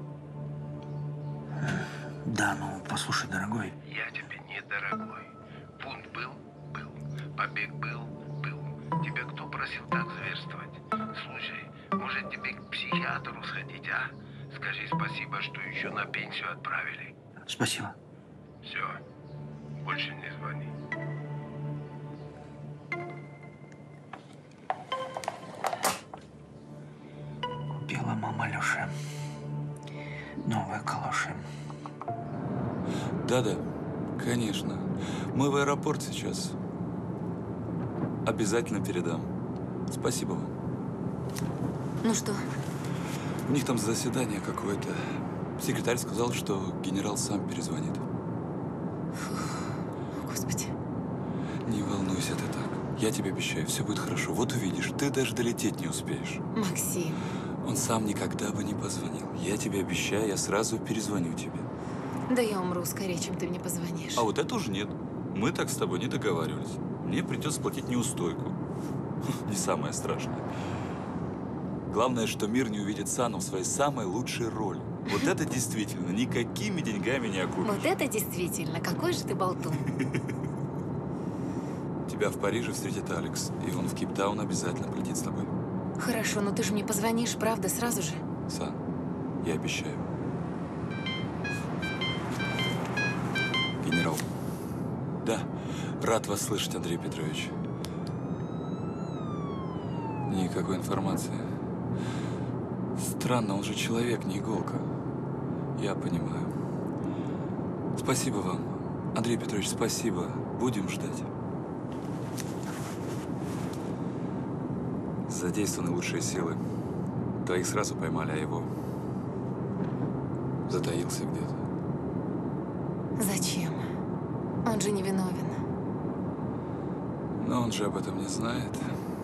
Да, ну, послушай, дорогой. Я тебе не дорогой. Бунт был, был. Побег был, был. Тебя кто просил так зверствовать? Слушай, может тебе к психиатру сходить, а? Скажи спасибо, что еще на пенсию отправили. Спасибо. Все. Больше не звони. Купила мама Лёше новые калоши. Да-да, конечно. Мы в аэропорт сейчас. Обязательно передам. Спасибо вам. Ну что? У них там заседание какое-то. Секретарь сказал, что генерал сам перезвонит. Господи. Не волнуйся ты так. Я тебе обещаю, все будет хорошо. Вот увидишь, ты даже долететь не успеешь. Максим. Он сам никогда бы не позвонил. Я тебе обещаю, я сразу перезвоню тебе. Да я умру скорее, чем ты мне позвонишь. А вот это уже нет. Мы так с тобой не договаривались. Мне придется платить неустойку. Не самое страшное. Главное, что мир не увидит Санну в своей самой лучшей роли. Вот это действительно никакими деньгами не окупишь. Вот это действительно, какой же ты болтун. Тебя в Париже встретит Алекс, и он в Кейптаун обязательно полетит с тобой. Хорошо, но ты же мне позвонишь, правда, сразу же? Сан, я обещаю. Генерал. Да, рад вас слышать, Андрей Петрович. Никакой информации. Странно, он же человек, не иголка. Я понимаю. Спасибо вам. Андрей Петрович, спасибо. Будем ждать. Задействованы лучшие силы. Твоих сразу поймали, а его затаился где-то. Зачем? Он же не виновен. Но он же об этом не знает.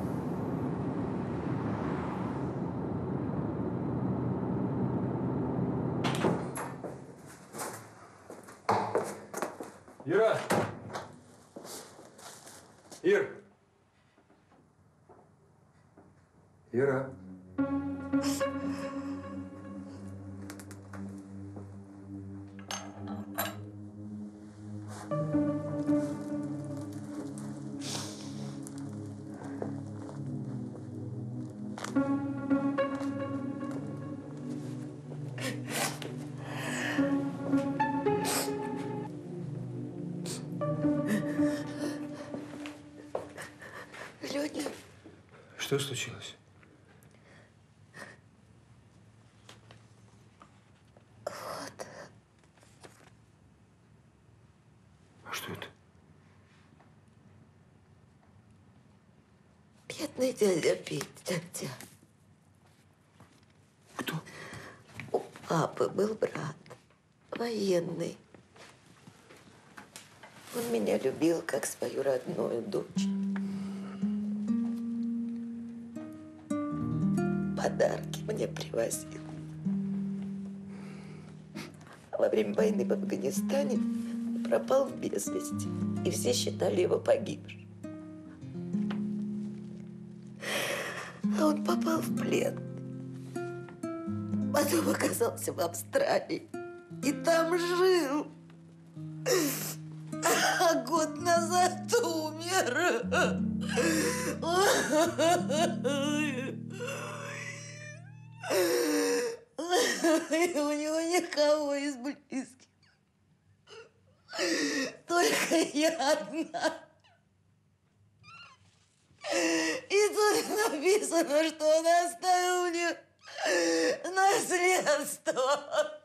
Ира! Ир! Ира! Леня. Что случилось? Вот. А что это? Бедный дядя Петя. Кто? У папы был брат, военный. Он меня любил, как свою родную дочь. Подарки мне привозил. А во время войны в Афганистане пропал без вести. И все считали его погибшим. А он попал в плен. Потом оказался в Австралии. И там жил. а год назад умер. И у него никого из близких. Только я одна. И тут написано, что он оставил мне наследство.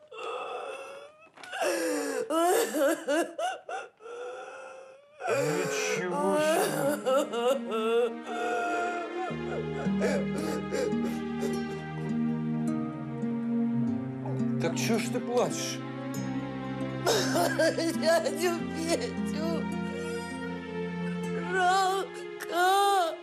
Ничего себе. Так чё ж ты плачешь? Дядю Петю жалко.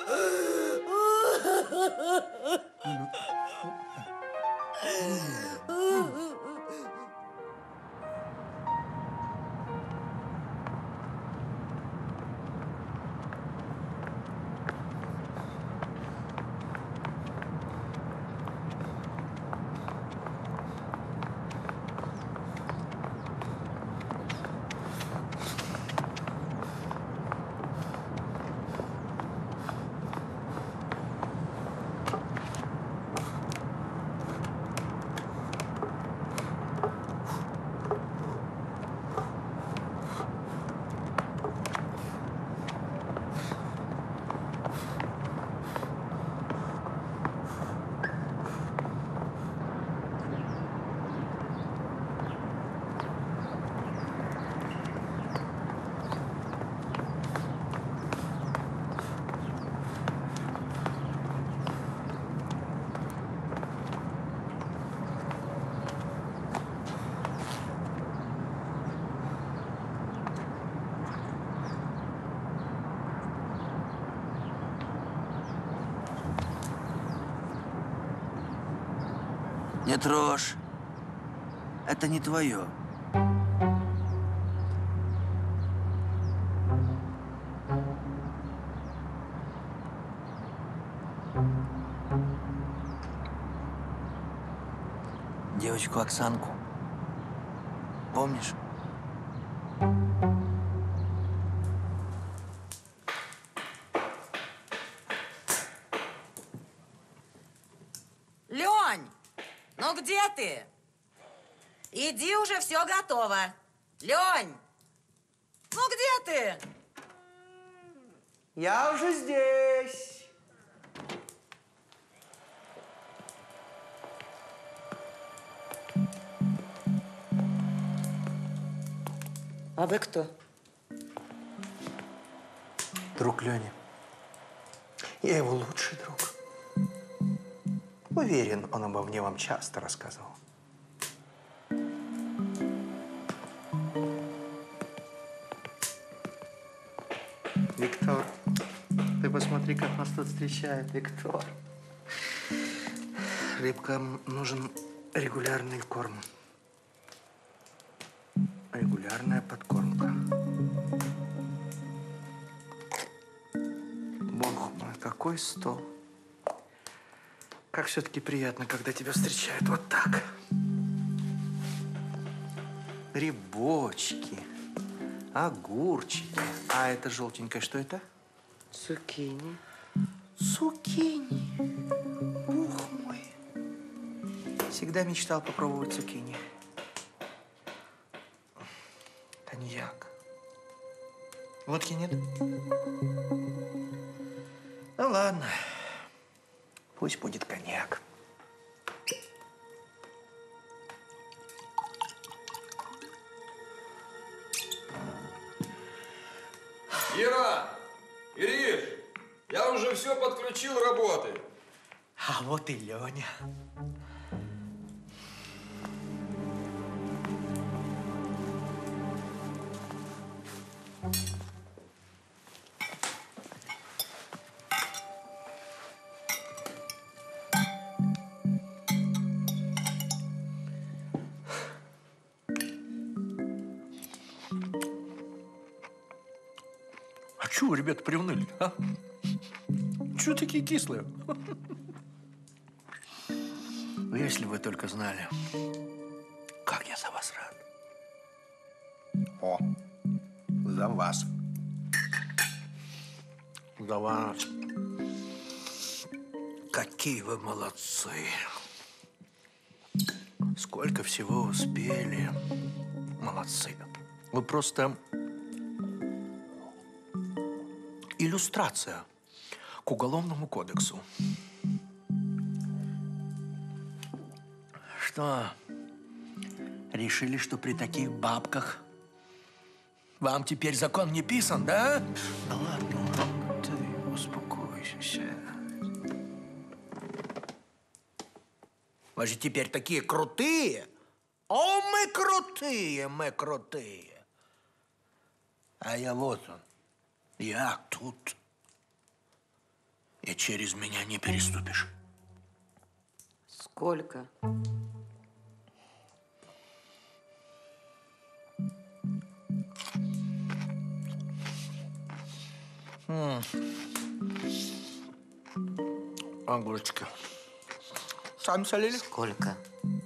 Не трожь. Это не твое. Девочку Оксанку. Помнишь? Лень, ну где ты? Иди, уже все готово. Лень, ну где ты? Я уже здесь. А вы кто? Друг Лёни. Я его лучший друг. Уверен, он обо мне вам часто рассказывал. Виктор, ты посмотри, как нас тут встречают, Виктор. Рыбкам нужен регулярный корм. Регулярная подкормка. Бог мой, какой стол. Как все-таки приятно, когда тебя встречают вот так. Грибочки, огурчики. А это желтенькое, что это? Цукини. Цукини. Бог мой. Всегда мечтал попробовать цукини. Коньяк. Водки нет? Ну ладно. Пусть будет коньяк. Ира! Ириш! Я уже все подключил, работает. А вот и Леня. А чего вы, ребята, приуныли, а? Чего такие кислые? Если вы только знали, как я за вас рад. О, За вас. За вас. Какие вы молодцы. Сколько всего успели. Молодцы. Вы просто иллюстрация к Уголовному кодексу. Что, решили, что при таких бабках вам теперь закон не писан, да? Да ладно, ты успокойся. Вы же теперь такие крутые. О, мы крутые, мы крутые. А я вот он. Я тут. И через меня не переступишь. Сколько? Огурчики. Сами солили? Сколько?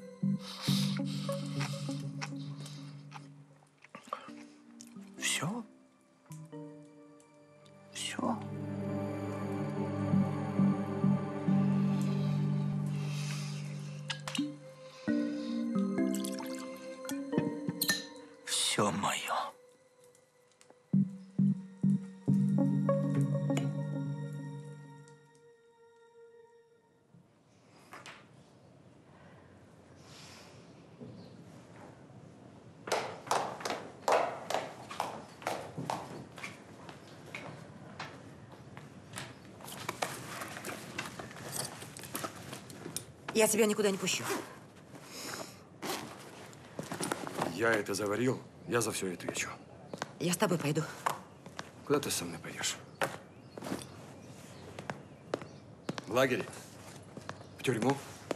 Все? Все? Все мое. Я тебя никуда не пущу. Я это заварил, я за все отвечу. Я с тобой пойду. Куда ты со мной пойдешь? В лагерь? В тюрьму?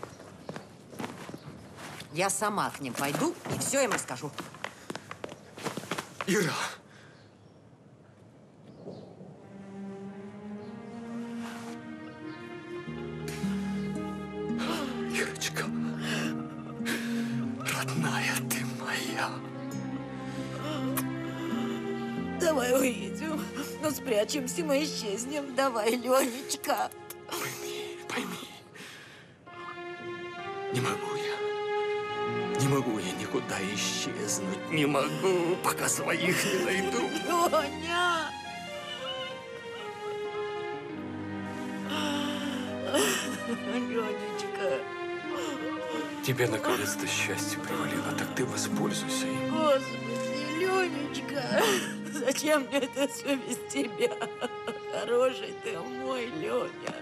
Я сама к ним пойду и все им расскажу. Ира! Ирочка, родная ты моя. Давай уедем. Ну, спрячемся, мы исчезнем. Давай, Ленечка. Пойми, пойми. Не могу я. Не могу я никуда исчезнуть. Не могу, пока своих не найду. Леня! Ленечка. Тебе наконец-то счастье привалило, так ты воспользуйся им. Господи, Ленечка. Зачем мне это все без тебя? Хороший ты мой, Леня.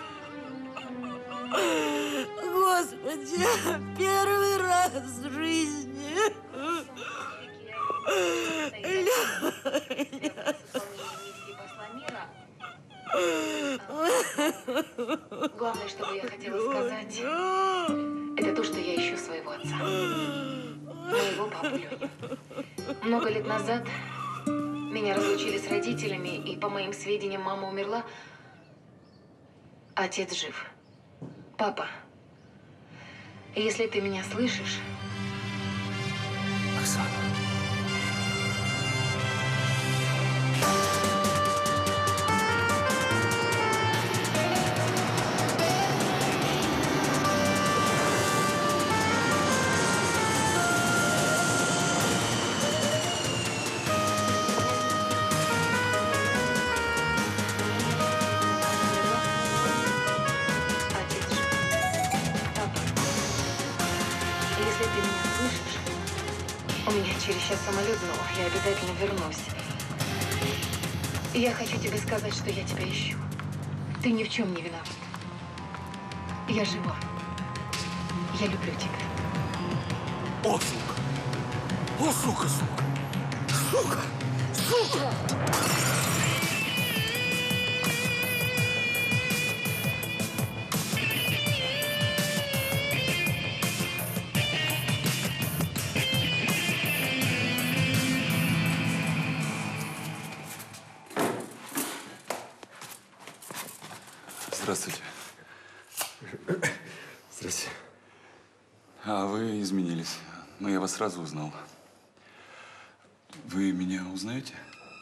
Господи, первый раз в жизни. Леня. Главное, что я хотела сказать, это то, что я ищу своего отца. Моего папу Леню. Много лет назад меня разлучили с родителями, и, по моим сведениям, мама умерла. Отец жив. Папа, если ты меня слышишь… Оксана. Если ты меня слышишь, у меня через час самолет, но я обязательно вернусь. Я хочу тебе сказать, что я тебя ищу. Ты ни в чем не виноват. Я жива. Я люблю тебя. О, сука! О, сука, сука! Сука! Сука! Здравствуйте. Здравствуйте. А вы изменились. Но я вас сразу узнал. Вы меня узнаете?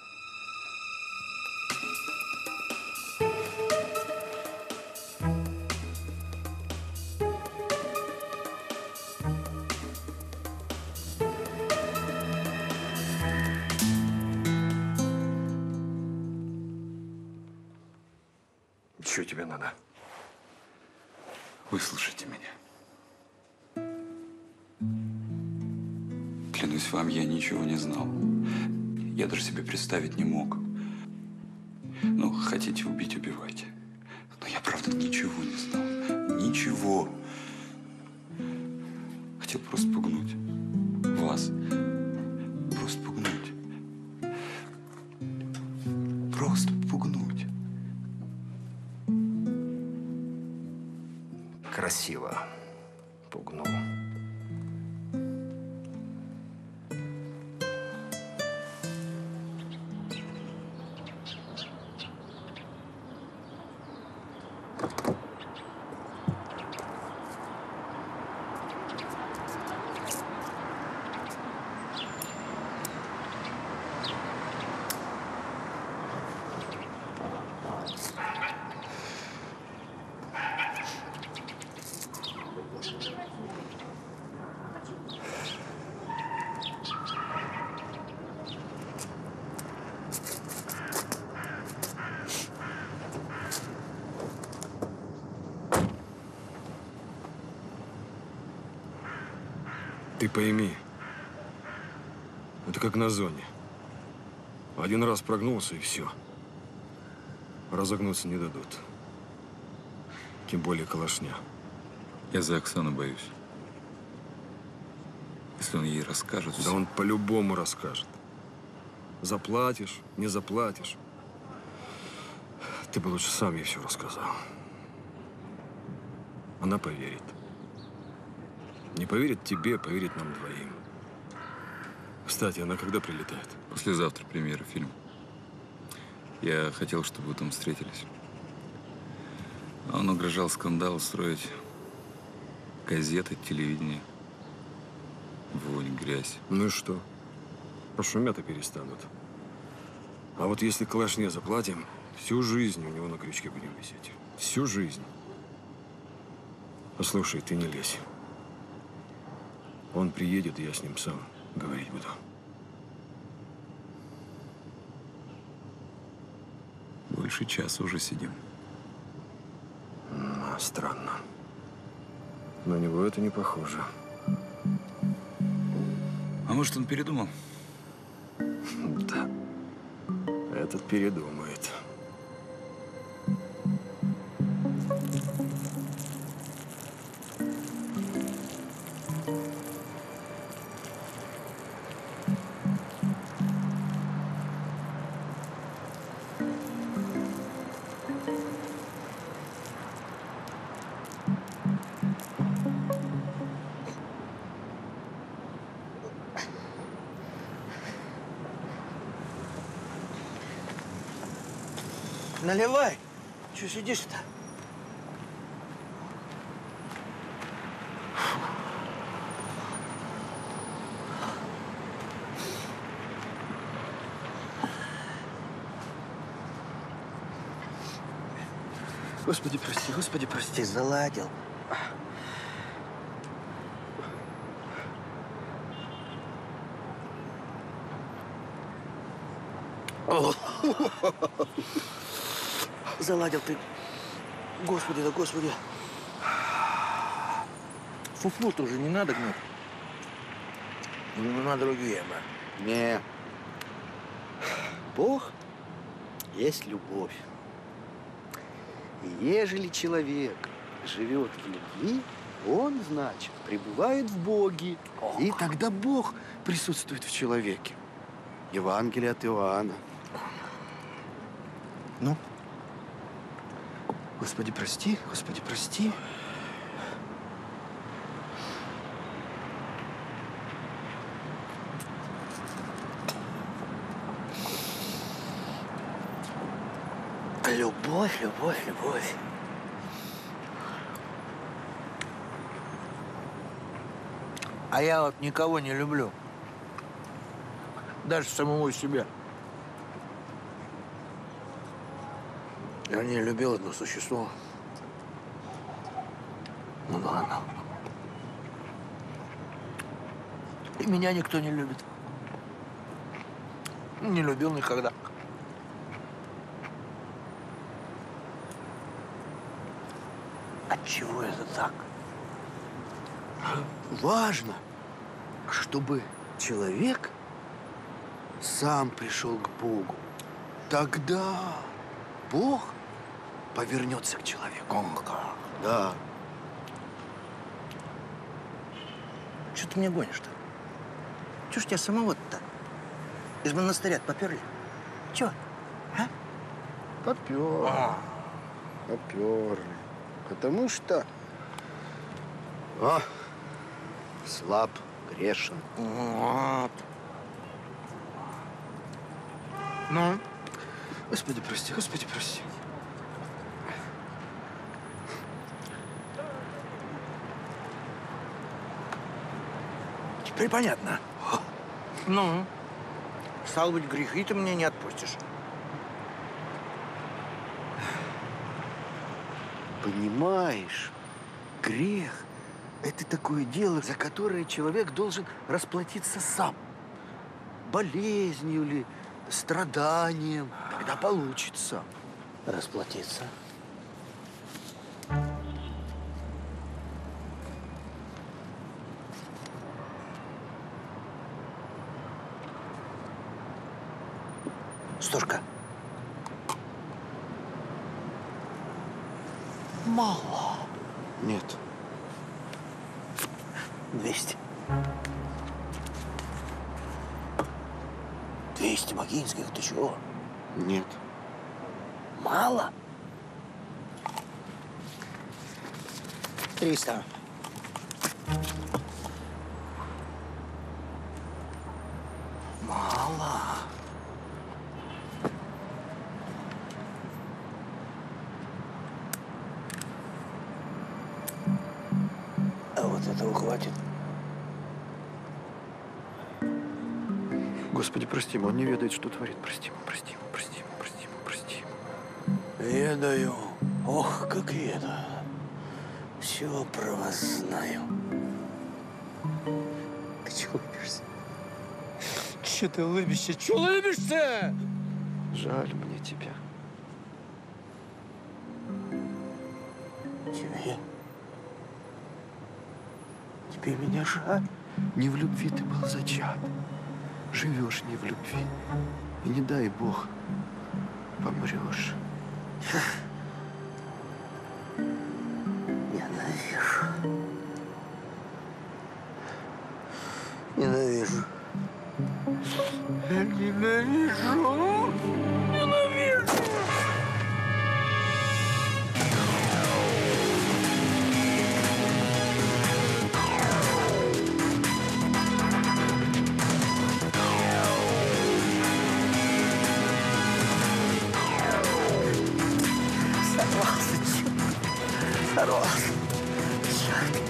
Что тебе надо? Выслушайте меня. Клянусь вам, я ничего не знал. Я даже себе представить не мог. Ну, хотите убить, убивайте. Но я, правда, ничего не знал. Ничего. Хотел просто пугнуть вас. Просто пугнуть. Просто пугнуть. Красиво пугнул. Ты пойми, это как на зоне. Один раз прогнулся, и все. Разогнуться не дадут. Тем более калашня. Я за Оксану боюсь. Если он ей расскажет… Да он по-любому расскажет. Заплатишь, не заплатишь. Ты бы лучше сам ей все рассказал. Она поверит. Не поверит тебе, поверит нам двоим. Кстати, она когда прилетает? Послезавтра премьера фильма. Я хотел, чтобы вы там встретились. А он угрожал скандал устроить. Газеты, телевидение. Вонь, грязь. Ну и что? Пошумят и перестанут. А вот если калашне заплатим, всю жизнь у него на крючке будем висеть. Всю жизнь. Послушай, ты не лезь. Он приедет, и я с ним сам говорить буду. Больше часа уже сидим. А, странно. На него это не похоже. А может, он передумал? Да. Этот передумает. Наливай. Чего сидишь-то? Господи, прости, Господи, прости, заладил. Заладил ты. Господи, да Господи. Фуфлу тоже не надо гнуть. Ну, на другие, мы. Не. Бог есть любовь. И ежели человек живет в любви, он, значит, пребывает в Боге. И тогда Бог присутствует в человеке. Евангелие от Иоанна. Ну? Господи, прости, Господи, прости. Любовь, любовь, любовь. А я вот никого не люблю. Даже самого себя. Я не любил одно существо. Ну ладно. И меня никто не любит. Не любил никогда. Чего это так? Важно, чтобы человек сам пришел к Богу. Тогда Бог повернется к человеку. Да. Что ты мне гонишь-то? Чего ж тебя самого-то из монастыря поперли? Чего? А? Поперли. А. Поперли. Потому что а, слаб, грешен. Вот. Ну? Господи, прости, Господи, прости. Теперь понятно. Ну? Стало быть, грехи ты мне не отпустишь. Понимаешь, грех – это такое дело, за которое человек должен расплатиться сам. Болезнью или страданием. Тогда получится. Расплатиться? Стошка. Мало. Нет. Двести. Двести бакинских, ты чего? Нет. Мало? Триста. Мало. А вот этого хватит. Господи, прости ему, он не ведает, что творит. Прости ему, прости ему, прости ему, прости ему, прости ему. Ведаю. Ох, как ведаю. Все про вас знаю. Ты чего улыбишься? Че ты улыбишься? Че улыбишься? Жаль мне тебя. Тебе? Тебе меня жаль? Не в любви ты был зачат. Живешь не в любви. И не дай Бог, помрешь. Ненавижу. Ненавижу. Ненавижу. Ненавижу. Сорвался, черт. Сорвался. Черт.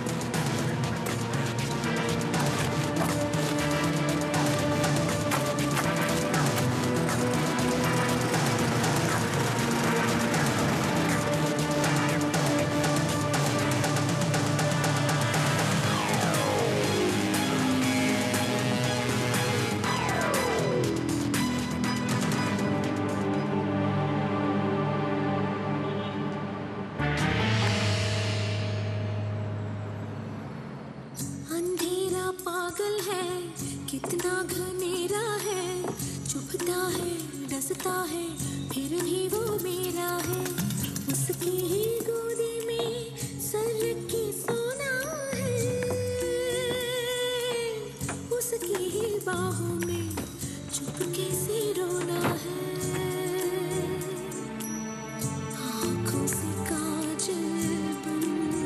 अंधेरा पागल है कितना घनेरा है चुभता है डसता है फिर भी वो मेरा है उसकी ही गोदी में सर की सोना है उसकी ही बाहों में चुपके से रोना है आँखों से काजल बन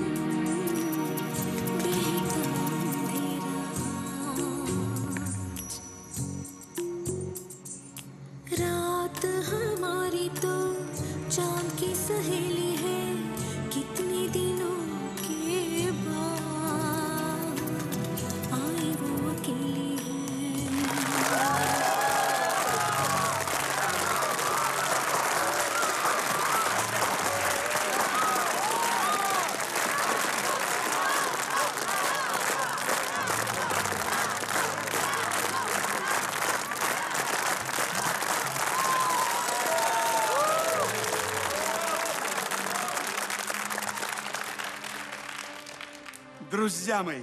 रात हमारी तो चांद की सहेली है कितने दिनों के बाद आई वो अकेली है Друзья мои,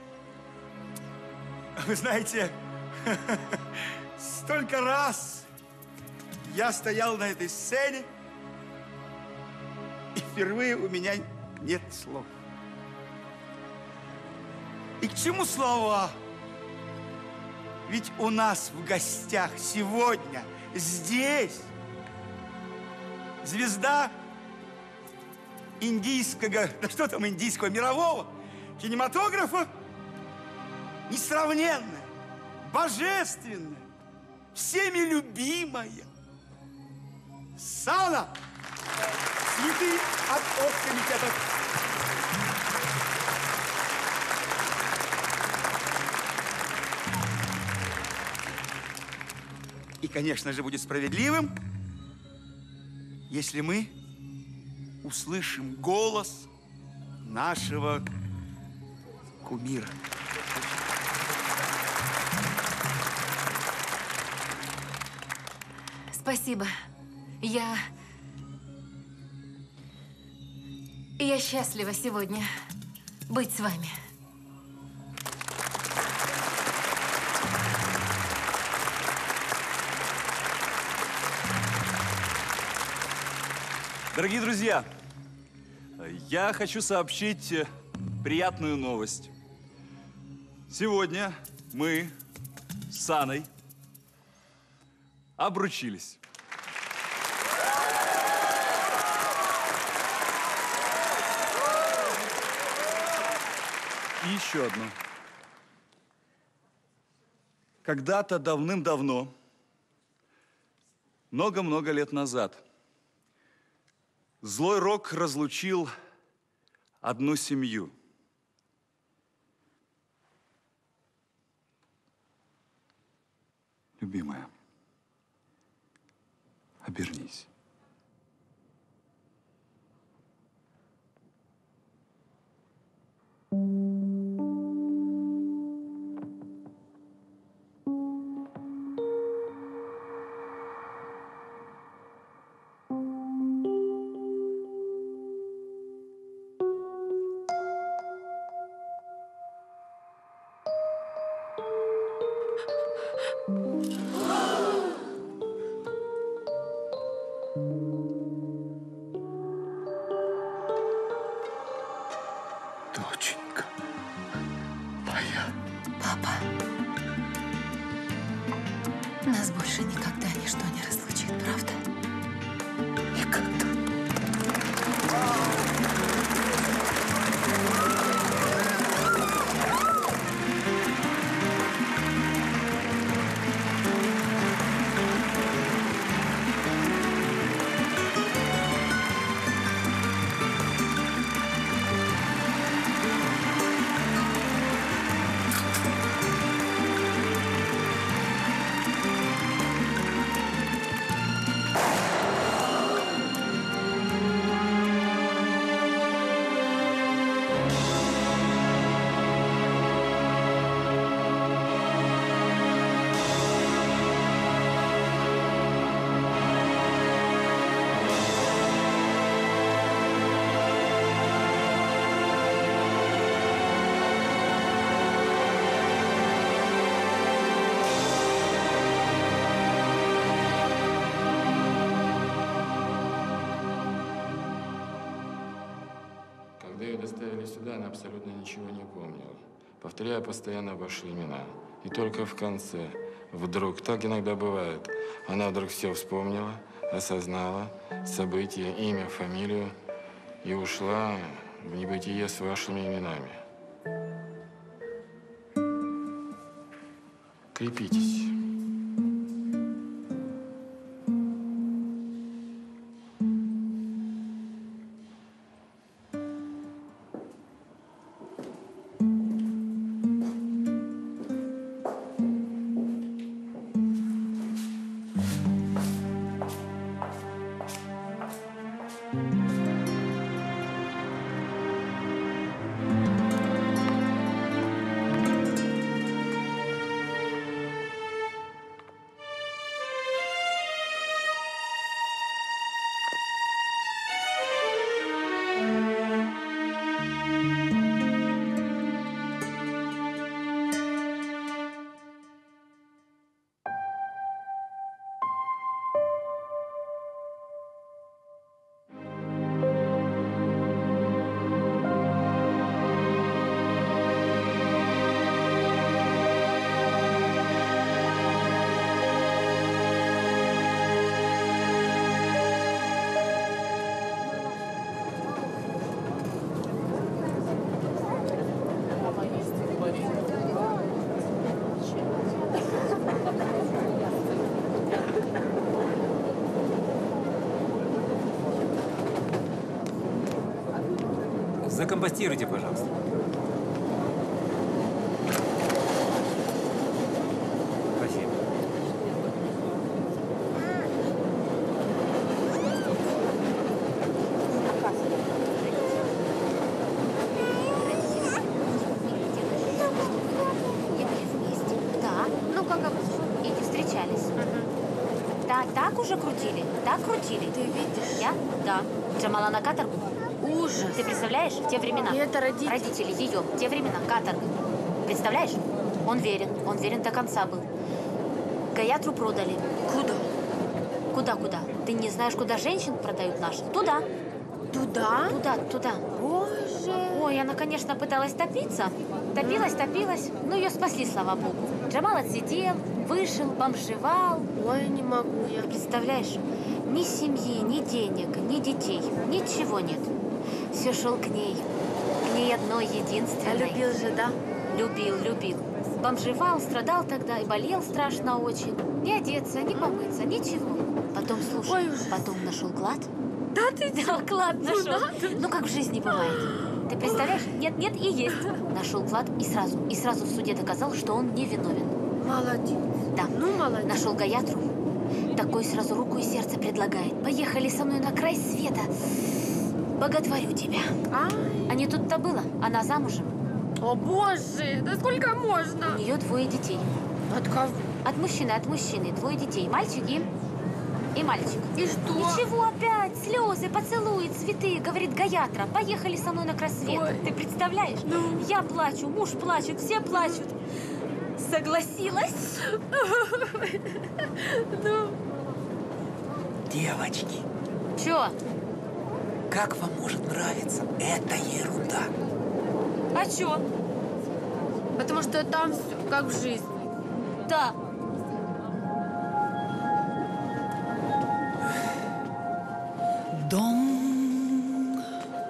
вы знаете, столько раз я стоял на этой сцене, и впервые у меня нет слов. И к чему слова? Ведь у нас в гостях сегодня, здесь, звезда индийского, да что там индийского, мирового кинематографа, несравненная, божественная, всеми любимая Сана, цветы от оргкомитета. И, конечно же, будет справедливым, если мы услышим голос нашего кумира. Спасибо. Я... Я счастлива сегодня быть с вами. Дорогие друзья, я хочу сообщить приятную новость. Сегодня мы с Анной обручились. И еще одно. Когда-то давным-давно, много-много лет назад, злой рок разлучил одну семью. Любимая, обернись. Доченька моя. Папа, нас больше никогда ничто не разлучит, правда? Никогда. Когда ее доставили сюда, она абсолютно ничего не помнила. Повторяя постоянно ваши имена. И только в конце, вдруг, так иногда бывает, она вдруг все вспомнила, осознала события, имя, фамилию и ушла в небытие с вашими именами. Крепитесь. Закомпостируйте, пожалуйста. Спасибо. Да, ну как обычно. И не встречались. Да, так уже крутили, так крутили. Ты видишь? Я? Да. Джамала на каторгу. Ужас. Ты представляешь, в те времена? И это родители. Родители ее, в те времена, каторга. Представляешь? Он верен, он верен до конца был. Гаятру продали. Куда? Куда-куда? Ты не знаешь, куда женщин продают наши? Туда. Туда? Туда, туда. Боже. Ой, она, конечно, пыталась топиться. Топилась, топилась. Но ее спасли, слава богу. Джамал отсидел, вышел, бомжевал. Ой, не могу я. Ты представляешь? Ни семьи, ни денег, ни детей. Ничего нет. Все шел к ней. К ней одной единственной. А любил же, да? Любил, любил. Бомжевал, страдал тогда и болел страшно очень. Не одеться, не помыться, ничего. Потом, слушай, Ой, потом нашел клад. Да ты да, клад нашел. Ну, как в жизни бывает. Ты представляешь? Нет, нет и есть. Нашел клад и сразу, и сразу в суде доказал, что он не виновен. Молодец. Да. Ну, молодец. Нашел Гаятру. Такой сразу руку и сердце предлагает. Поехали со мной на край света. Боготворю тебя. А, а не тут-то было. Она замужем. О, боже, да сколько можно? У нее двое детей. От кого? От мужчины, от мужчины. Двое детей. Мальчик и... И мальчик. И что? Ничего опять. Слезы, поцелуи, цветы. Говорит Гаятра. Поехали со мной на край света. Ой. Ты представляешь? Ну. Я плачу, муж плачет, все плачут. Согласилась? Ну. Девочки. Чё? Как вам может нравиться? Это ерунда. А чё? Потому что там все как в жизни. Да. Дом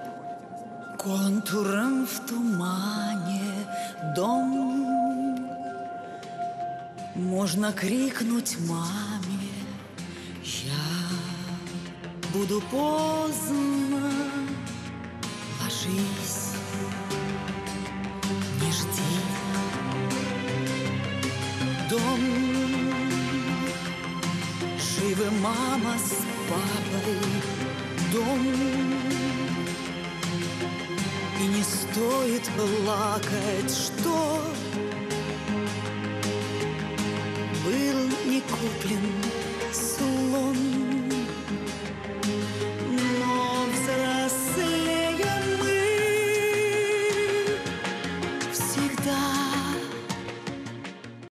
контуром в тумане, дом. Можно крикнуть маме, я буду поздно, ложись, не жди. Дом, живы мама с папой, дом. И не стоит плакать, что был не куплен